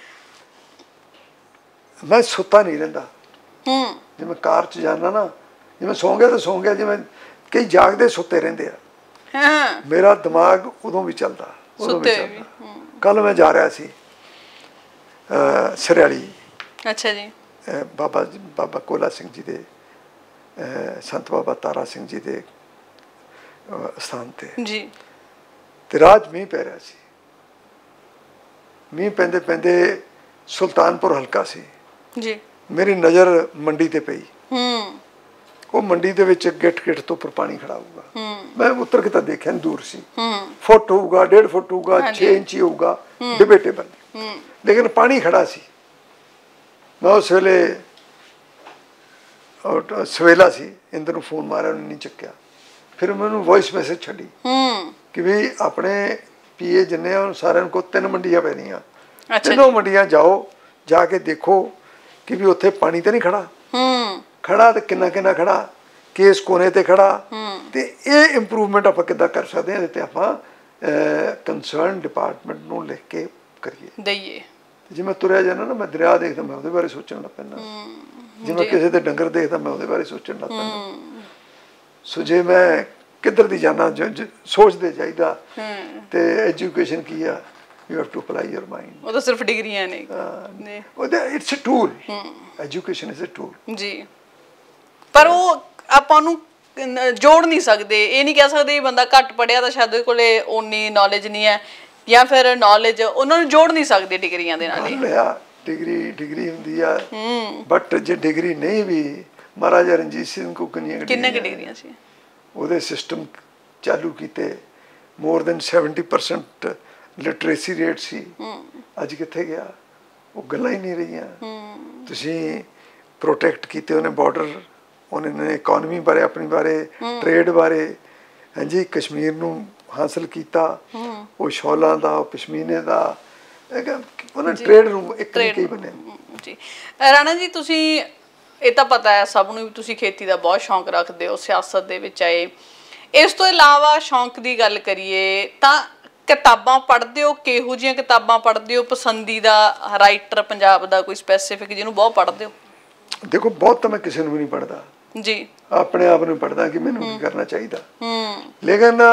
ਮੈਂ ਸੁੱਤਾ ਨਹੀਂ ਰਹਿੰਦਾ। ਜਿਵੇਂ ਕਾਰ 'ਚ ਜਾਣਾ ਨਾ, ਜਿਵੇਂ ਸੌਂ ਗਿਆ ਤਾਂ ਸੌਂ ਗਿਆ, ਜਿਵੇਂ ਕਈ ਜਾਗਦੇ ਸੁੱਤੇ ਰਹਿੰਦੇ ਆ, ਮੇਰਾ ਦਿਮਾਗ ਉਦੋਂ ਵੀ ਚੱਲਦਾ, ਉਦੋਂ ਵੀ ਚੱਲਦਾ। ਕੱਲ ਮੈਂ ਜਾ ਰਿਹਾ ਸੀ ਸਰਿਆਲੀ। ਅੱਛਾ ਜੀ। ਬਾਬਾ ਕੋਲਾ ਸਿੰਘ ਜੀ ਦੇ, ਸੰਤ ਬਾਬਾ ਤਾਰਾ ਸਿੰਘ ਜੀ ਦੇ ਸਥਾਨ ਤੇ ਜੀ। ਤੇ ਰਾਤ ਮੀਂਹ ਪੈ ਰਿਹਾ ਸੀ। ਮੀਂਹ ਪੈਂਦੇ ਪੈਂਦੇ ਸੁਲਤਾਨਪੁਰ ਹਲਕਾ ਸੀ ਜੀ, ਮੇਰੀ ਨਜ਼ਰ ਮੰਡੀ ਤੇ ਪਈ। ਉਹ ਮੰਡੀ ਦੇ ਵਿੱਚ ਗਿੱਟ ਤੋਂ ਉੱਪਰ ਪਾਣੀ ਖੜਾ ਹੋਊਗਾ। ਮੈਂ ਉੱਤਰ ਕੇ ਤਾਂ ਦੇਖਿਆ, ਦੂਰ ਸੀ, ਫੁੱਟ ਹੋਊਗਾ, 1.5 ਫੁੱਟ ਹੋਊਗਾ, 6 ਇੰਚ ਹੋਊਗਾ, ਡਿਬੇਟੇਬਲ। ਲੇਕਿਨ ਪਾਣੀ ਖੜਾ ਸੀ। ਮੈਂ ਉਸ ਵੇਲੇ ਸਵੇਲਾ ਸੀ, ਇੰਦਰ ਨੂੰ ਫੋਨ ਮਾਰਿਆ, ਉਹਨੇ ਨਹੀਂ ਚੱਕਿਆ। ਫਿਰ ਮੈਨੂੰ ਵੌਇਸ ਮੈਸੇਜ ਛੱਡੀ ਕਿ ਵੀ ਆਪਣੇ PA ਜਿੰਨੇ ਆ ਸਾਰਿਆਂ ਨੂੰ 3 ਮੰਡੀਆਂ ਪੈਣੀਆਂ, 3 ਮੰਡੀਆਂ ਜਾਓ, ਜਾ ਕੇ ਦੇਖੋ ਕਿ ਵੀ ਉੱਥੇ ਪਾਣੀ ਤਾਂ ਨਹੀਂ ਖੜਾ ਤੇ ਕਿੰਨਾ ਖੜਾ, ਕਿਸ ਕੋਨੇ ਤੇ ਖੜਾ, ਤੇ ਇਹ ਇੰਪਰੂਵਮੈਂਟ ਆਪਾਂ ਕਿੱਦਾਂ ਕਰ ਸਕਦੇ ਹਾਂ, ਤੇ ਆਪਾਂ ਕੰਸਰਨ ਡਿਪਾਰਟਮੈਂਟ ਨੂੰ ਲਿਖ ਕੇ ਕਰੀਏ ਦਈਏ। ਜੇ ਮੈਂ ਤੁਰਿਆ ਜਾਣਾ ਨਾ, ਮੈਂ ਦਰਿਆ ਦੇਖਦਾ, ਮੈਂ ਉਹਦੇ ਬਾਰੇ ਸੋਚਣ ਲੱਗ ਪੈਂਦਾ। ਜੇ ਮੈਂ ਕਿਸੇ ਦੇ ਡੰਗਰ ਦੇਖਦਾ, ਮੈਂ ਉਹਦੇ ਬਾਰੇ ਸੋਚਣ ਲੱਗ ਪੈਂਦਾ। ਸੋ ਜੇ ਮੈਂ ਕਿੱਧਰ ਦੀ ਜਾਣਾ, ਸੋਚਦੇ ਜਾਈਦਾ। ਤੇ ਐਜੂਕੇਸ਼ਨ ਕੀ ਆ, you have to apply your mind. ਉਹ ਤਾਂ ਸਿਰਫ ਡਿਗਰੀਆਂ ਨੇ, it's a tool. Education is a tool ਜੀ। ਪਰ ਉਹ ਆਪਾਂ ਨੂੰ ਜੋੜ ਨਹੀਂ ਸਕਦੇ। ਇਹ ਨਹੀਂ ਕਹਿ ਸਕਦੇ ਬੰਦਾ ਘੱਟ ਪੜ੍ਹਿਆ ਤਾਂ ਸ਼ਾਇਦ ਉਹਦੇ ਕੋਲੇ ਓਨੀ ਨੌਲੇਜ ਨਹੀਂ ਹੈ, ਜਾਂ ਫਿਰ ਨੌਲੇਜ ਉਹਨਾਂ ਨੂੰ ਜੋੜ ਨਹੀਂ ਸਕਦੇ ਡਿਗਰੀਆਂ ਦੇ ਨਾਲ। ਡਿਗਰੀ ਹੁੰਦੀ ਆ, ਬਟ ਜੇ ਡਿਗਰੀ ਨਹੀਂ ਵੀ, ਮਹਾਰਾਜਾ ਰਣਜੀਤ ਸਿੰਘ ਕੋ ਕਿੰਨੀਆਂ ਡਿਗਰੀਆਂ ਸੀ, ਉਹਦੇ ਸਿਸਟਮ ਚਾਲੂ ਕੀਤੇ। ਮੋਰ ਦੈਨ 70% ਲਿਟਰੇਸੀ ਰੇਟ ਸੀ। ਅੱਜ ਕਿੱਥੇ ਗਿਆ? ਉਹ ਗੱਲਾਂ ਹੀ ਨਹੀਂ ਰਹੀਆਂ। ਤੁਸੀਂ ਪ੍ਰੋਟੈਕਟ ਕੀਤੇ ਉਹਨੇ ਬਾਰਡਰ, ਉਹਨਾਂ ਨੇ ਇਕਨੋਮੀ ਬਾਰੇ, ਆਪਣੀ ਬਾਰੇ, ਟ੍ਰੇਡ ਬਾਰੇ, ਹਾਂਜੀ, ਕਸ਼ਮੀਰ ਨੂੰ ਹਾਸਲ ਕੀਤਾ, ਉਹ ਸ਼ੌਲਾਂ ਦਾ, ਉਹ ਪਸ਼ਮੀਨੇ ਦਾ, ਉਹਨਾਂ ਟ੍ਰੇਡ ਨੂੰ ਇੱਕ ਨਹੀਂ ਬਣਿਆ ਜੀ। ਰਾਣਾ ਜੀ, ਤੁਸੀਂ, ਇਹ ਤਾਂ ਪਤਾ ਹੈ ਸਭ ਨੂੰ ਵੀ ਤੁਸੀਂ ਖੇਤੀ ਦਾ ਬਹੁਤ ਸ਼ੌਂਕ ਰੱਖਦੇ ਹੋ, ਸਿਆਸਤ ਦੇ ਵਿੱਚ ਆਏ। ਇਸ ਤੋਂ ਇਲਾਵਾ ਸ਼ੌਂਕ ਦੀ ਗੱਲ ਕਰੀਏ ਤਾਂ ਕਿਤਾਬਾਂ ਪੜ੍ਹਦੇ ਹੋ? ਕਿਹੋ ਜਿਹੀਆਂ ਕਿਤਾਬਾਂ ਪੜ੍ਹਦੇ ਹੋ? ਪਸੰਦੀਦਾ ਰਾਈਟਰ ਪੰਜਾਬ ਦਾ ਕੋਈ ਸਪੈਸੀਫਿਕ ਜਿਹਨੂੰ ਬਹੁਤ ਪੜ੍ਹਦੇ ਹੋ? ਦੇਖੋ, ਬਹੁਤ ਤਾਂ ਮੈਂ ਕਿਸੇ ਨੂੰ ਵੀ ਨਹੀਂ ਪੜ੍ਹਦਾ ਜੀ, ਆਪਣੇ ਆਪ ਨੂੰ ਪੜ੍ਹਦਾ ਕਿ ਮੈਨੂੰ ਕੀ ਕਰਨਾ ਚਾਹੀਦਾ। ਲੇਕਿਨ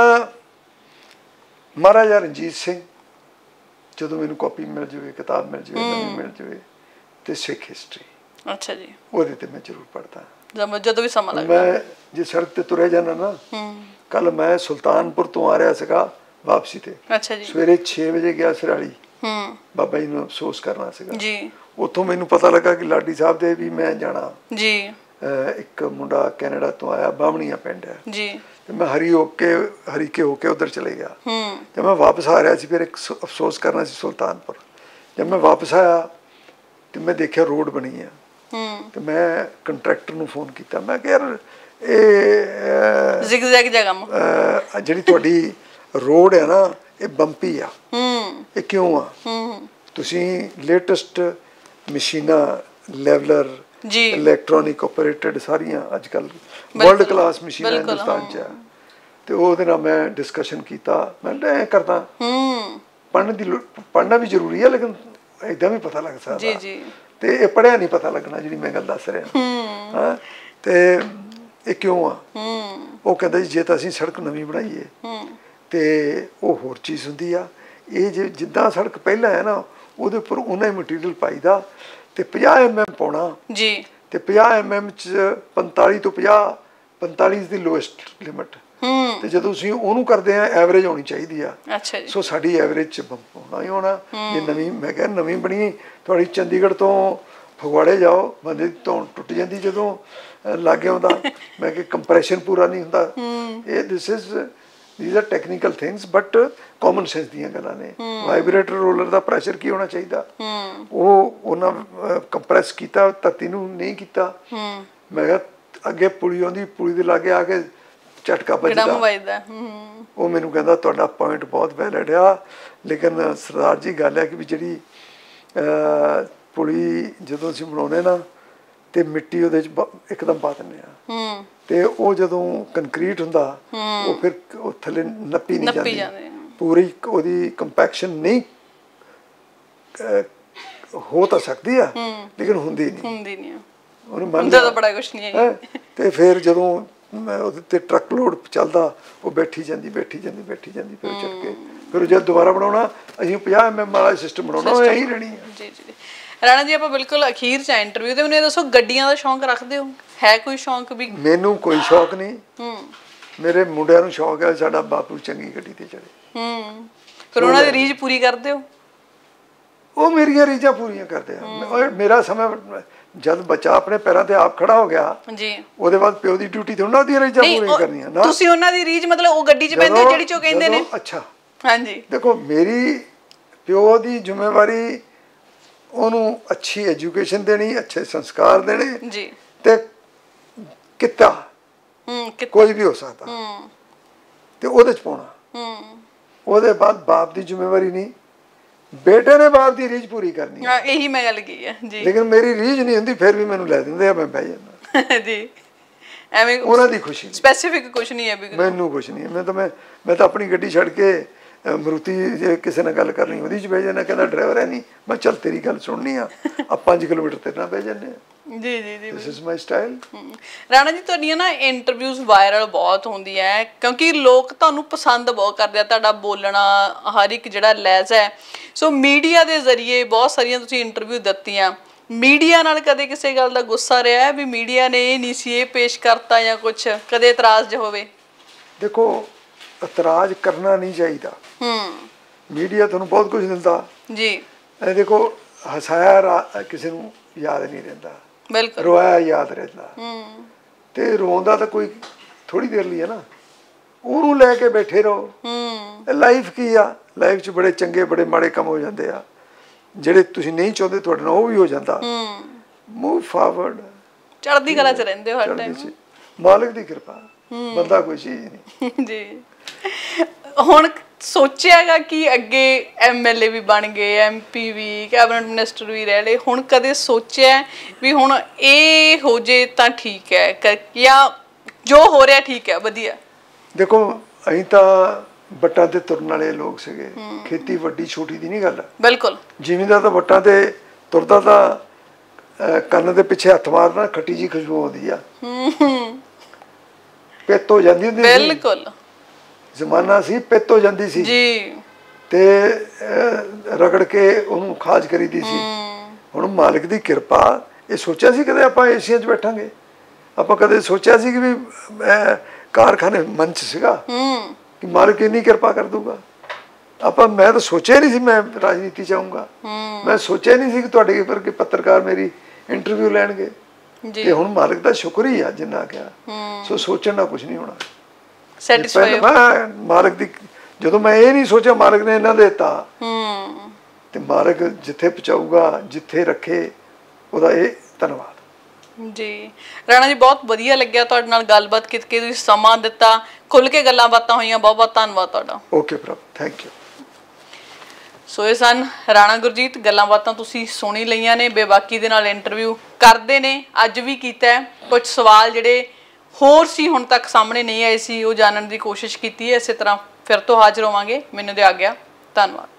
ਮਹਾਰਾਜਾ ਰਣਜੀਤ ਸਿੰਘ, ਜਦੋਂ ਮੈਨੂੰ ਕਾਪੀ ਮਿਲ ਜਾਵੇ, ਕਿਤਾਬ ਮਿਲ ਜਾਵੇ, ਨਵੀਂ ਮਿਲ ਜਾਵੇ, ਤੇ ਸਿੱਖ ਹਿਸਟਰੀ, ਅੱਛਾ ਜੀ, ਉਹਦੇ ਤੇ ਮੈਂ ਜ਼ਰੂਰ ਪੜ੍ਹਦਾ ਜਦੋਂ ਵੀ ਸਮਾਂ ਲੱਗਦਾ। ਮੈਂ ਜੇ ਸੜਕ ਤੇ ਤੁਰਿਆ ਜਾਣਾ ਨਾ, ਕੱਲ ਮੈਂ ਸੁਲਤਾਨਪੁਰ ਤੋਂ ਆ ਰਿਹਾ ਸੀਗਾ ਵਾਪਸੀ ਤੇ, ਅੱਛਾ ਜੀ, ਸਵੇਰੇ 6 ਵਜੇ ਗਿਆ ਸਿਰਾਲੀ, ਬਾਬਾ ਜੀ ਨੂੰ ਅਫਸੋਸ ਕਰਨਾ ਸੀਗਾ ਜੀ। ਉੱਥੋਂ ਮੈਨੂੰ ਪਤਾ ਲੱਗਾ ਕਿ ਲਾਡੀ ਸਾਹਿਬ ਦੇ ਵੀ ਮੈਂ ਜਾਣਾ ਜੀ। ਇੱਕ ਮੁੰਡਾ ਕੈਨੇਡਾ ਤੋਂ ਆਇਆ, ਬਾਹਮਣੀਆਂ ਪਿੰਡ ਹੈ ਜੀ, ਤੇ ਮੈਂ ਹਰੀਕੇ ਹੋ ਕੇ ਉਧਰ ਚਲੇ ਗਿਆ। ਜਦ ਮੈਂ ਵਾਪਸ ਆ ਰਿਹਾ ਸੀ, ਫਿਰ ਇੱਕ ਅਫਸੋਸ ਕਰਨਾ ਸੀ ਸੁਲਤਾਨਪੁਰ। ਜਦ ਮੈਂ ਵਾਪਸ ਆਇਆ ਤੇ ਮੈਂ ਦੇਖਿਆ ਰੋਡ ਬਣੀ ਆ, ਤੇ ਮੈਂ ਕੰਟਰੈਕਟਰ ਨੂੰ ਫੋਨ ਕੀਤਾ। ਮੈਂ ਕਿਹਾ ਯਾਰ, ਇਹ ਜ਼ਿਗਜ਼ੈਗ ਜਗ੍ਹਾ ਜਿਹੜੀ ਤੁਹਾਡੀ ਰੋਡ ਹੈ ਨਾ, ਇਹ ਬੰਪੀ ਆ, ਇਹ ਕਿਉਂ ਆ? ਤੁਸੀਂ ਲੇਟੈਸਟ ਮਸ਼ੀਨਾਂ, ਲੈਵਲਰ, ਇਲੈਕਟ੍ਰੋਨਿਕ ਆਪਰੇਟਡ, ਸਾਰੀਆਂ ਅੱਜ ਕੱਲ੍ਹ ਵਰਲਡ ਕਲਾਸ ਮਸ਼ੀਨਾਂ ਹਿੰਦੁਸਤਾਨ 'ਚ ਆ। ਤੇ ਉਹਦੇ ਨਾਲ ਮੈਂ ਡਿਸਕਸ਼ਨ ਕੀਤਾ। ਮੈਂ ਐਂ ਕਰਦਾ, ਪੜ੍ਹਨਾ ਵੀ ਜ਼ਰੂਰੀ ਹੈ, ਲੇਕਿਨ ਏਦਾਂ ਵੀ ਪਤਾ ਲੱਗ ਸਕਦਾ, ਤੇ ਇਹ ਪੜ੍ਹਿਆ ਨਹੀਂ ਪਤਾ ਲੱਗਣਾ ਜਿਹੜੀ ਮੈਂ ਗੱਲ ਦੱਸ ਰਿਹਾ ਹਾਂ। ਤੇ ਇਹ ਕਿਉਂ ਆ? ਉਹ ਕਹਿੰਦਾ ਜੀ, ਜੇ ਤਾਂ ਅਸੀਂ ਸੜਕ ਨਵੀਂ ਬਣਾਈਏ ਤੇ ਉਹ ਹੋਰ ਚੀਜ਼ ਹੁੰਦੀ ਆ। ਇਹ ਜੇ ਜਿੱਦਾਂ ਸੜਕ ਪਹਿਲਾਂ ਹੈ ਨਾ, ਉਹਦੇ ਉੱਪਰ ਉਹਨਾਂ ਹੀ ਮਟੀਰੀਅਲ ਪਾਈਦਾ, ਤੇ 50 mm ਪਾਉਣਾ ਜੀ, ਤੇ 50 mm 'ਚ 45 ਤੋਂ 45 ਦੀ ਲੋਐਸਟ ਲਿਮਿਟ। ਤੇ ਜਦੋਂ ਅਸੀਂ ਉਹਨੂੰ ਕਰਦੇ ਆ, ਐਵਰੇਜ ਹੋਣੀ ਚਾਹੀਦੀ ਆ। ਸੋ ਸਾਡੀ ਐਵਰੇਜ 'ਚ ਹੋਣਾ ਹੀ ਹੋਣਾ। ਜੇ ਨਵੀਂ, ਮੈਂ ਕਿਹਾ ਨਵੀਂ ਬਣੀ, ਤੁਹਾਡੀ ਚੰਡੀਗੜ੍ਹ ਤੋਂ ਫਗਵਾੜੇ ਜਾਓ, ਬੰਦੇ ਦੀ ਧੌਣ ਟੁੱਟ ਜਾਂਦੀ ਜਦੋਂ ਲਾਗੇ ਆਉਂਦਾ। ਮੈਂ ਕਿਹਾ ਕੰਪਰੈਸ਼ਨ ਪੂਰਾ ਨਹੀਂ ਹੁੰਦਾ। ਇਹ these are technical things, but common sense ਦੀਆਂ ਗੱਲਾਂ ਨੇ। ਵਾਈਬ੍ਰੇਟਰ ਰੋਲਰ ਦਾ ਪ੍ਰੈਸ਼ਰ ਕੀ ਹੋਣਾ ਚਾਹੀਦਾ, ਉਹ ਉਹਨਾਂ ਕੰਪਰੈਸ ਕੀਤਾ, ਧਰਤੀ ਨੂੰ ਨਹੀਂ ਕੀਤਾ। ਮੈਂ ਕਿਹਾ ਅੱਗੇ ਪੁਲੀ ਆਉਂਦੀ, ਪੁਲੀ ਦੇ ਲਾਗੇ ਆ ਕੇ ਝਟਕਾ ਵੱਜਦਾ। ਉਹ ਮੈਨੂੰ ਕਹਿੰਦਾ ਤੁਹਾਡਾ ਪੁਆਇੰਟ ਬਹੁਤ ਵੈਲਿਡ ਆ, ਲੇਕਿਨ ਸਰਦਾਰ ਜੀ ਗੱਲ ਹੈ ਕਿ ਵੀ ਜਿਹੜੀ ਪੁਲੀ ਜਦੋਂ ਅਸੀਂ ਬਣਾਉਂਦੇ ਨਾ, ਤੇ ਮਿੱਟੀ ਉਹਦੇ 'ਚ ਇੱਕਦਮ ਪਾ ਦਿੰਦੇ ਆ, ਤੇ ਉਹ ਜਦੋਂ ਕੰਕਰੀਟ ਹੁੰਦਾ, ਉਹ ਫਿਰ ਉਹ ਥੱਲੇ ਨੱਪੀ ਨਹੀਂ ਜਾਂਦੀ, ਪੂਰੀ ਉਹਦੀ ਕੰਪੈਕਸ਼ਨ ਨਹੀਂ ਹੋ ਤਾਂ ਸਕਦੀ ਆ, ਲੇਕਿਨ ਹੁੰਦੀ ਨਹੀਂ। ਉਹਨੂੰ ਮੰਨਦਾ ਤਾਂ ਬੜਾ ਕੁਛ ਨਹੀਂ ਹੈ। ਤੇ ਫਿਰ ਜਦੋਂ ਉਹਦੇ ਤੇ ਟਰੱਕ ਲੋਡ ਚੱਲਦਾ, ਉਹ ਬੈਠੀ ਜਾਂਦੀ, ਫਿਰ ਝਟਕੇ, ਫਿਰ ਜਦ ਦੁਬਾਰਾ ਬਣਾਉਣਾ, ਅਸੀਂ 50 mm ਵਾਲਾ ਸਿਸਟਮ ਬਣਾਉਣਾ, ਉਹ ਇਹੀ ਰਹਿਣੀ ਆ। ਜੀ ਜੀ ਰਾਣਾ ਜੀ, ਆਪਾਂ ਬਿਲਕੁਲ ਅਖੀਰ 'ਚ ਇੰਟਰਵਿਊ ਤੇ ਮੈਨੂੰ ਇਹ ਦੱਸੋ, ਗੱਡੀਆਂ ਦਾ ਸ਼ੌਂਕ ਰੱਖਦੇ ਹੋ? ਹੈ ਕੋਈ ਸ਼ੌਂਕ ਵੀ? ਮੈਨੂੰ ਕੋਈ ਸ਼ੌਂਕ ਨਹੀਂ। ਮੇਰੇ ਮੁੰਡਿਆਂ ਨੂੰ ਸ਼ੌਂਕ ਹੈ ਸਾਡਾ ਬਾਪੂ ਚੰਗੀ ਗੱਡੀ ਤੇ ਚੜੇ। ਫਿਰ ਉਹਨਾਂ ਦੀ ਰੀਝ ਪੂਰੀ ਕਰਦੇ ਹੋ? ਉਹ ਮੇਰੀਆਂ ਰੀਝਾਂ ਪੂਰੀਆਂ ਕਰਦੇ ਆ। ਮੇਰਾ ਸਮਾਂ ਜਦ ਬੱਚਾ ਆਪਣੇ ਪੈਰਾਂ ਤੇ ਆਪ ਖੜਾ ਹੋ ਗਿਆ ਜੀ, ਉਹਦੇ ਬਾਅਦ ਪਿਓ ਦੀ ਡਿਊਟੀ ਤੇ ਉਹਨਾਂ ਦੀਆਂ ਰੀਝਾਂ ਪੂਰੀਆਂ ਕਰਨੀਆਂ ਨਾ। ਤੁਸੀਂ ਉਹਨਾਂ ਦੀ ਰੀਝ ਮਤਲਬ ਉਹ ਗੱਡੀ 'ਚ ਬੈਠੇ ਜਿਹੜੀ 'ਚ ਕਹਿੰਦੇ ਨੇ? ਅੱਛਾ, ਹਾਂਜੀ। ਦੇਖੋ, ਮੇਰੀ ਪਿਓ ਦੀ ਜ਼ਿੰਮੇਵਾਰੀ ਉਹਨੂੰ ਅੱਛੀ ਐਜੂਕੇਸ਼ਨ ਦੇਣੀ, ਅੱਛੇ ਸੰਸਕਾਰ ਦੇਣੇ ਜੀ, ਤੇ ਕਿੱਤਾ ਕੋਈ ਵੀ ਹੋ ਸਕਦਾ ਤੇ ਉਹਦੇ 'ਚ ਪਾਉਣਾ। ਉਹਦੇ ਬਾਅਦ ਬਾਪ ਦੀ ਜ਼ਿੰਮੇਵਾਰੀ ਨਹੀਂ, ਬੇਟੇ ਨੇ ਬਾਪ ਦੀ ਰੀਝ ਪੂਰੀ ਕਰਨੀ। ਇਹੀ ਮੈਂ ਗੱਲ ਕੀ ਹੈ ਜੀ। ਲੇਕਿਨ ਮੇਰੀ ਰੀਝ ਨਹੀਂ ਹੁੰਦੀ, ਫਿਰ ਵੀ ਮੈਨੂੰ ਲੈ ਦਿੰਦੇ ਆ, ਮੈਂ ਬਹਿ ਜਾਂਦਾ ਜੀ। ਐਵੇਂ ਉਹਨਾਂ ਦੀ ਖੁਸ਼ੀ, ਸਪੈਸੀਫਿਕ ਕੁਝ ਨਹੀਂ ਹੈ ਵੀ ਮੈਨੂੰ ਕੁਝ ਨਹੀਂ। ਮੈਂ ਤਾਂ ਆਪਣੀ ਗੱਡੀ ਛੱਡ ਕੇ ਮਰੂਤੀ, ਜੇ ਕਿਸੇ ਨਾਲ ਗੱਲ ਕਰਨੀ ਉਹਦੀ 'ਚ ਬਹਿ ਜਾਣਾ। ਕਹਿੰਦਾ ਡਰਾਈਵਰ ਹੈ ਨਹੀਂ, ਮੈਂ ਚੱਲ ਤੇਰੀ ਗੱਲ ਸੁਣਨੀ ਆ, 5 ਕਿਲੋਮੀਟਰ ਤੇਰੇ ਨਾਲ ਬਹਿ ਜਾਂਦੇ ਆ। ਜੀ ਜੀ ਜੀ, this is my style. Rana ji, ਤੁਹਾਡੀਆਂ ਨਾ ਇੰਟਰਵਿਊਜ਼ ਵਾਇਰਲ ਬਹੁਤ ਹੁੰਦੀਆਂ ਹੈ, ਕਿਉਂਕਿ ਲੋਕ ਤੁਹਾਨੂੰ ਪਸੰਦ ਬਹੁਤ ਕਰਦੇ ਆ, ਤੁਹਾਡਾ ਬੋਲਣਾ, ਹਰ ਇੱਕ ਜਿਹੜਾ ਲਹਿਜ਼ਾ ਹੈ। ਸੋ ਮੀਡੀਆ ਦੇ ਜ਼ਰੀਏ ਬਹੁਤ ਸਾਰੀਆਂ ਤੁਸੀਂ ਇੰਟਰਵਿਊ ਦਿੱਤੀਆਂ। ਮੀਡੀਆ ਨਾਲ ਕਦੇ ਕਿਸੇ ਗੱਲ ਦਾ ਗੁੱਸਾ ਰਿਹਾ ਹੈ ਵੀ ਮੀਡੀਆ ਨੇ ਇਹ ਨਹੀਂ ਸੀ, ਇਹ ਪੇਸ਼ ਕਰਤਾ, ਜਾਂ ਕੁਛ ਕਦੇ ਇਤਰਾਜ਼ ਹੋਵੇ? ਦੇਖੋ, ਇਤਰਾਜ਼ ਕਰਨਾ ਨਹੀਂ ਚਾਹੀਦਾ। ਮੀਡੀਆ ਤੁਹਾਨੂੰ ਬਹੁਤ ਕੁਝ ਦਿੰਦਾ ਜੀ। ਇਹ ਦੇਖੋ, ਹਸਾਇਆ ਕਿਸੇ ਨੂੰ ਯਾਦ ਨਹੀਂ ਰਹਿੰਦਾ, ਬਿਲਕੁਲ, ਰੋਇਆ ਯਾਦ ਰਹਿੰਦਾ। ਤੇ ਰੋਂਦਾ ਤਾਂ ਕੋਈ ਥੋੜੀ ਦੇਰ ਲਈ ਹੈ ਨਾ, ਉਹਨੂੰ ਲੈ ਕੇ ਬੈਠੇ ਰਹੋ। ਲਾਈਫ ਕੀ ਆ, ਲਾਈਫ 'ਚ ਬੜੇ ਚੰਗੇ ਬੜੇ ਮਾੜੇ ਕੰਮ ਹੋ ਜਾਂਦੇ ਆ, ਜਿਹੜੇ ਤੁਸੀਂ ਨਹੀਂ ਚਾਹੁੰਦੇ ਤੁਹਾਡੇ ਨਾਲ ਉਹ ਵੀ ਹੋ ਜਾਂਦਾ। ਮੂਵ ਫਾਰਵਰਡ, ਚੜ੍ਹਦੀ ਕਲਾ 'ਚ ਰਹਿੰਦੇ ਹੋ ਹਰ ਟਾਈਮ। ਮਾਲਕ ਦੀ ਕਿਰਪਾ, ਬੰਦਾ ਕੋਈ ਚੀਜ਼ ਨਹੀਂ ਜੀ। ਹੁਣ ਸੋਚਿਆਗਾ ਕਿ ਅੱਗੇ MLA ਵੀ ਬਣ ਗਏ, MP ਵੀ, ਕੈਬਨਿਟ ਮਿਨਿਸਟਰ ਵੀ ਰਹਿ ਲਏ, ਹੁਣ ਕਦੇ ਸੋਚਿਆ ਵੀ ਹੁਣ ਇਹ ਹੋ ਜੇ ਤਾਂ ਠੀਕ ਹੈ ਜਾਂ ਜੋ ਹੋ ਰਿਹਾ ਠੀਕ ਹੈ ਵਧੀਆ? ਦੇਖੋ ਅਸੀਂ ਤਾਂ ਵੱਟਾਂ ਤੇ ਤੁਰਨ ਵਾਲੇ ਲੋਕ ਸੀਗੇ, ਖੇਤੀ ਵੱਡੀ ਛੋਟੀ ਦੀ ਨਹੀਂ ਗੱਲ। ਬਿਲਕੁਲ। ਜ਼ਿਮੀਂਦਾਰ ਤਾਂ ਵੱਟਾਂ ਤੇ ਤੁਰਦਾ ਤਾਂ ਕੰਨ ਦੇ ਪਿੱਛੇ ਹੱਥ ਮਾਰਨਾ, ਖੱਟੀ ਜੀ ਖੁਸ਼ਬੂ ਆਉਂਦੀ ਆ, ਪਿੱਤ ਹੋ ਜਾਂਦੀ ਹੁੰਦੀ ਸੀ। ਬਿਲਕੁਲ ਜ਼ਮਾਨਾ ਸੀ, ਪਿੱਤ ਹੋ ਜਾਂਦੀ ਸੀ ਜੀ, ਤੇ ਰਗੜ ਕੇ ਉਹਨੂੰ ਖਾਜ ਕਰੀਦੀ ਸੀ। ਹੁਣ ਮਾਲਕ ਦੀ ਕਿਰਪਾ, ਇਹ ਸੋਚਿਆ ਸੀ ਕਦੇ ਆਪਾਂ ਏਸੀਆਂ 'ਚ ਬੈਠਾਂਗੇ? ਆਪਾਂ ਕਦੇ ਸੋਚਿਆ ਸੀ ਕਿ ਵੀ ਕਾਰਖਾਨੇ ਮਨ 'ਚ ਸੀਗਾ ਕਿ ਮਾਲਕ ਇੰਨੀ ਕਿਰਪਾ ਕਰ ਦੂਗਾ? ਮੈਂ ਤਾਂ ਸੋਚਿਆ ਨਹੀਂ ਸੀ ਮੈਂ ਰਾਜਨੀਤੀ 'ਚ ਆਊਂਗਾ। ਮੈਂ ਸੋਚਿਆ ਨਹੀਂ ਸੀ ਕਿ ਤੁਹਾਡੇ ਵਰਗੇ ਪੱਤਰਕਾਰ ਮੇਰੀ ਇੰਟਰਵਿਊ ਲੈਣਗੇ। ਤੇ ਹੁਣ ਮਾਲਕ ਦਾ ਸ਼ੁਕਰ ਹੀ ਆ ਜਿੰਨਾ ਕਿਹਾ। ਸੋ ਸੋਚਣ ਨਾਲ ਕੁਝ ਨਹੀਂ ਹੋਣਾ। ਮਾਲਕ ਦੀ, ਜਦੋਂ ਮੈਂ ਇਹ ਨਹੀਂ ਸੋਚਿਆ ਮਾਲਕ ਨੇ ਇਹਨਾਂ ਦੇ ਦਿੱਤਾ, ਤੇ ਮਾਲਕ ਜਿੱਥੇ ਪਹੁੰਚਾਊਗਾ, ਜਿੱਥੇ ਰੱਖੇ, ਉਹਦਾ ਇਹ ਧੰਨਵਾਦ ਜੀ। ਰਾਣਾ ਜੀ ਬਹੁਤ ਵਧੀਆ ਲੱਗਿਆ ਤੁਹਾਡੇ ਨਾਲ ਗੱਲਬਾਤ ਕੀਤੀ, ਤੁਸੀਂ ਸਮਾਂ ਦਿੱਤਾ, ਖੁੱਲ ਕੇ ਗੱਲਾਂ ਬਾਤਾਂ ਹੋਈਆਂ, ਬਹੁਤ ਬਹੁਤ ਧੰਨਵਾਦ ਤੁਹਾਡਾ। ਓਕੇ ਪ੍ਰਭ, ਥੈਂਕ ਯੂ। ਸੋ ਇਹ ਸਨ ਰਾਣਾ ਗੁਰਜੀਤ। ਗੱਲਾਂ ਬਾਤਾਂ ਤੁਸੀਂ ਸੁਣੀ ਲਈਆਂ ਨੇ, ਬੇਬਾਕੀ ਦੇ ਨਾਲ ਇੰਟਰਵਿਊ ਕਰਦੇ ਨੇ, ਅੱਜ ਵੀ ਕੀਤਾ। ਕੁਝ ਸਵਾਲ ਜਿਹੜੇ ਹੋਰ ਸੀ ਹੁਣ ਤੱਕ ਸਾਹਮਣੇ ਨਹੀਂ ਆਏ ਸੀ, ਉਹ ਜਾਣਨ ਦੀ ਕੋਸ਼ਿਸ਼ ਕੀਤੀ ਹੈ। ਇਸੇ ਤਰ੍ਹਾਂ ਫਿਰ ਤੋਂ ਹਾਜ਼ਰ ਹੋਵਾਂਗੇ। ਮੈਨੂੰ ਦਿਓ ਆਗਿਆ, ਧੰਨਵਾਦ।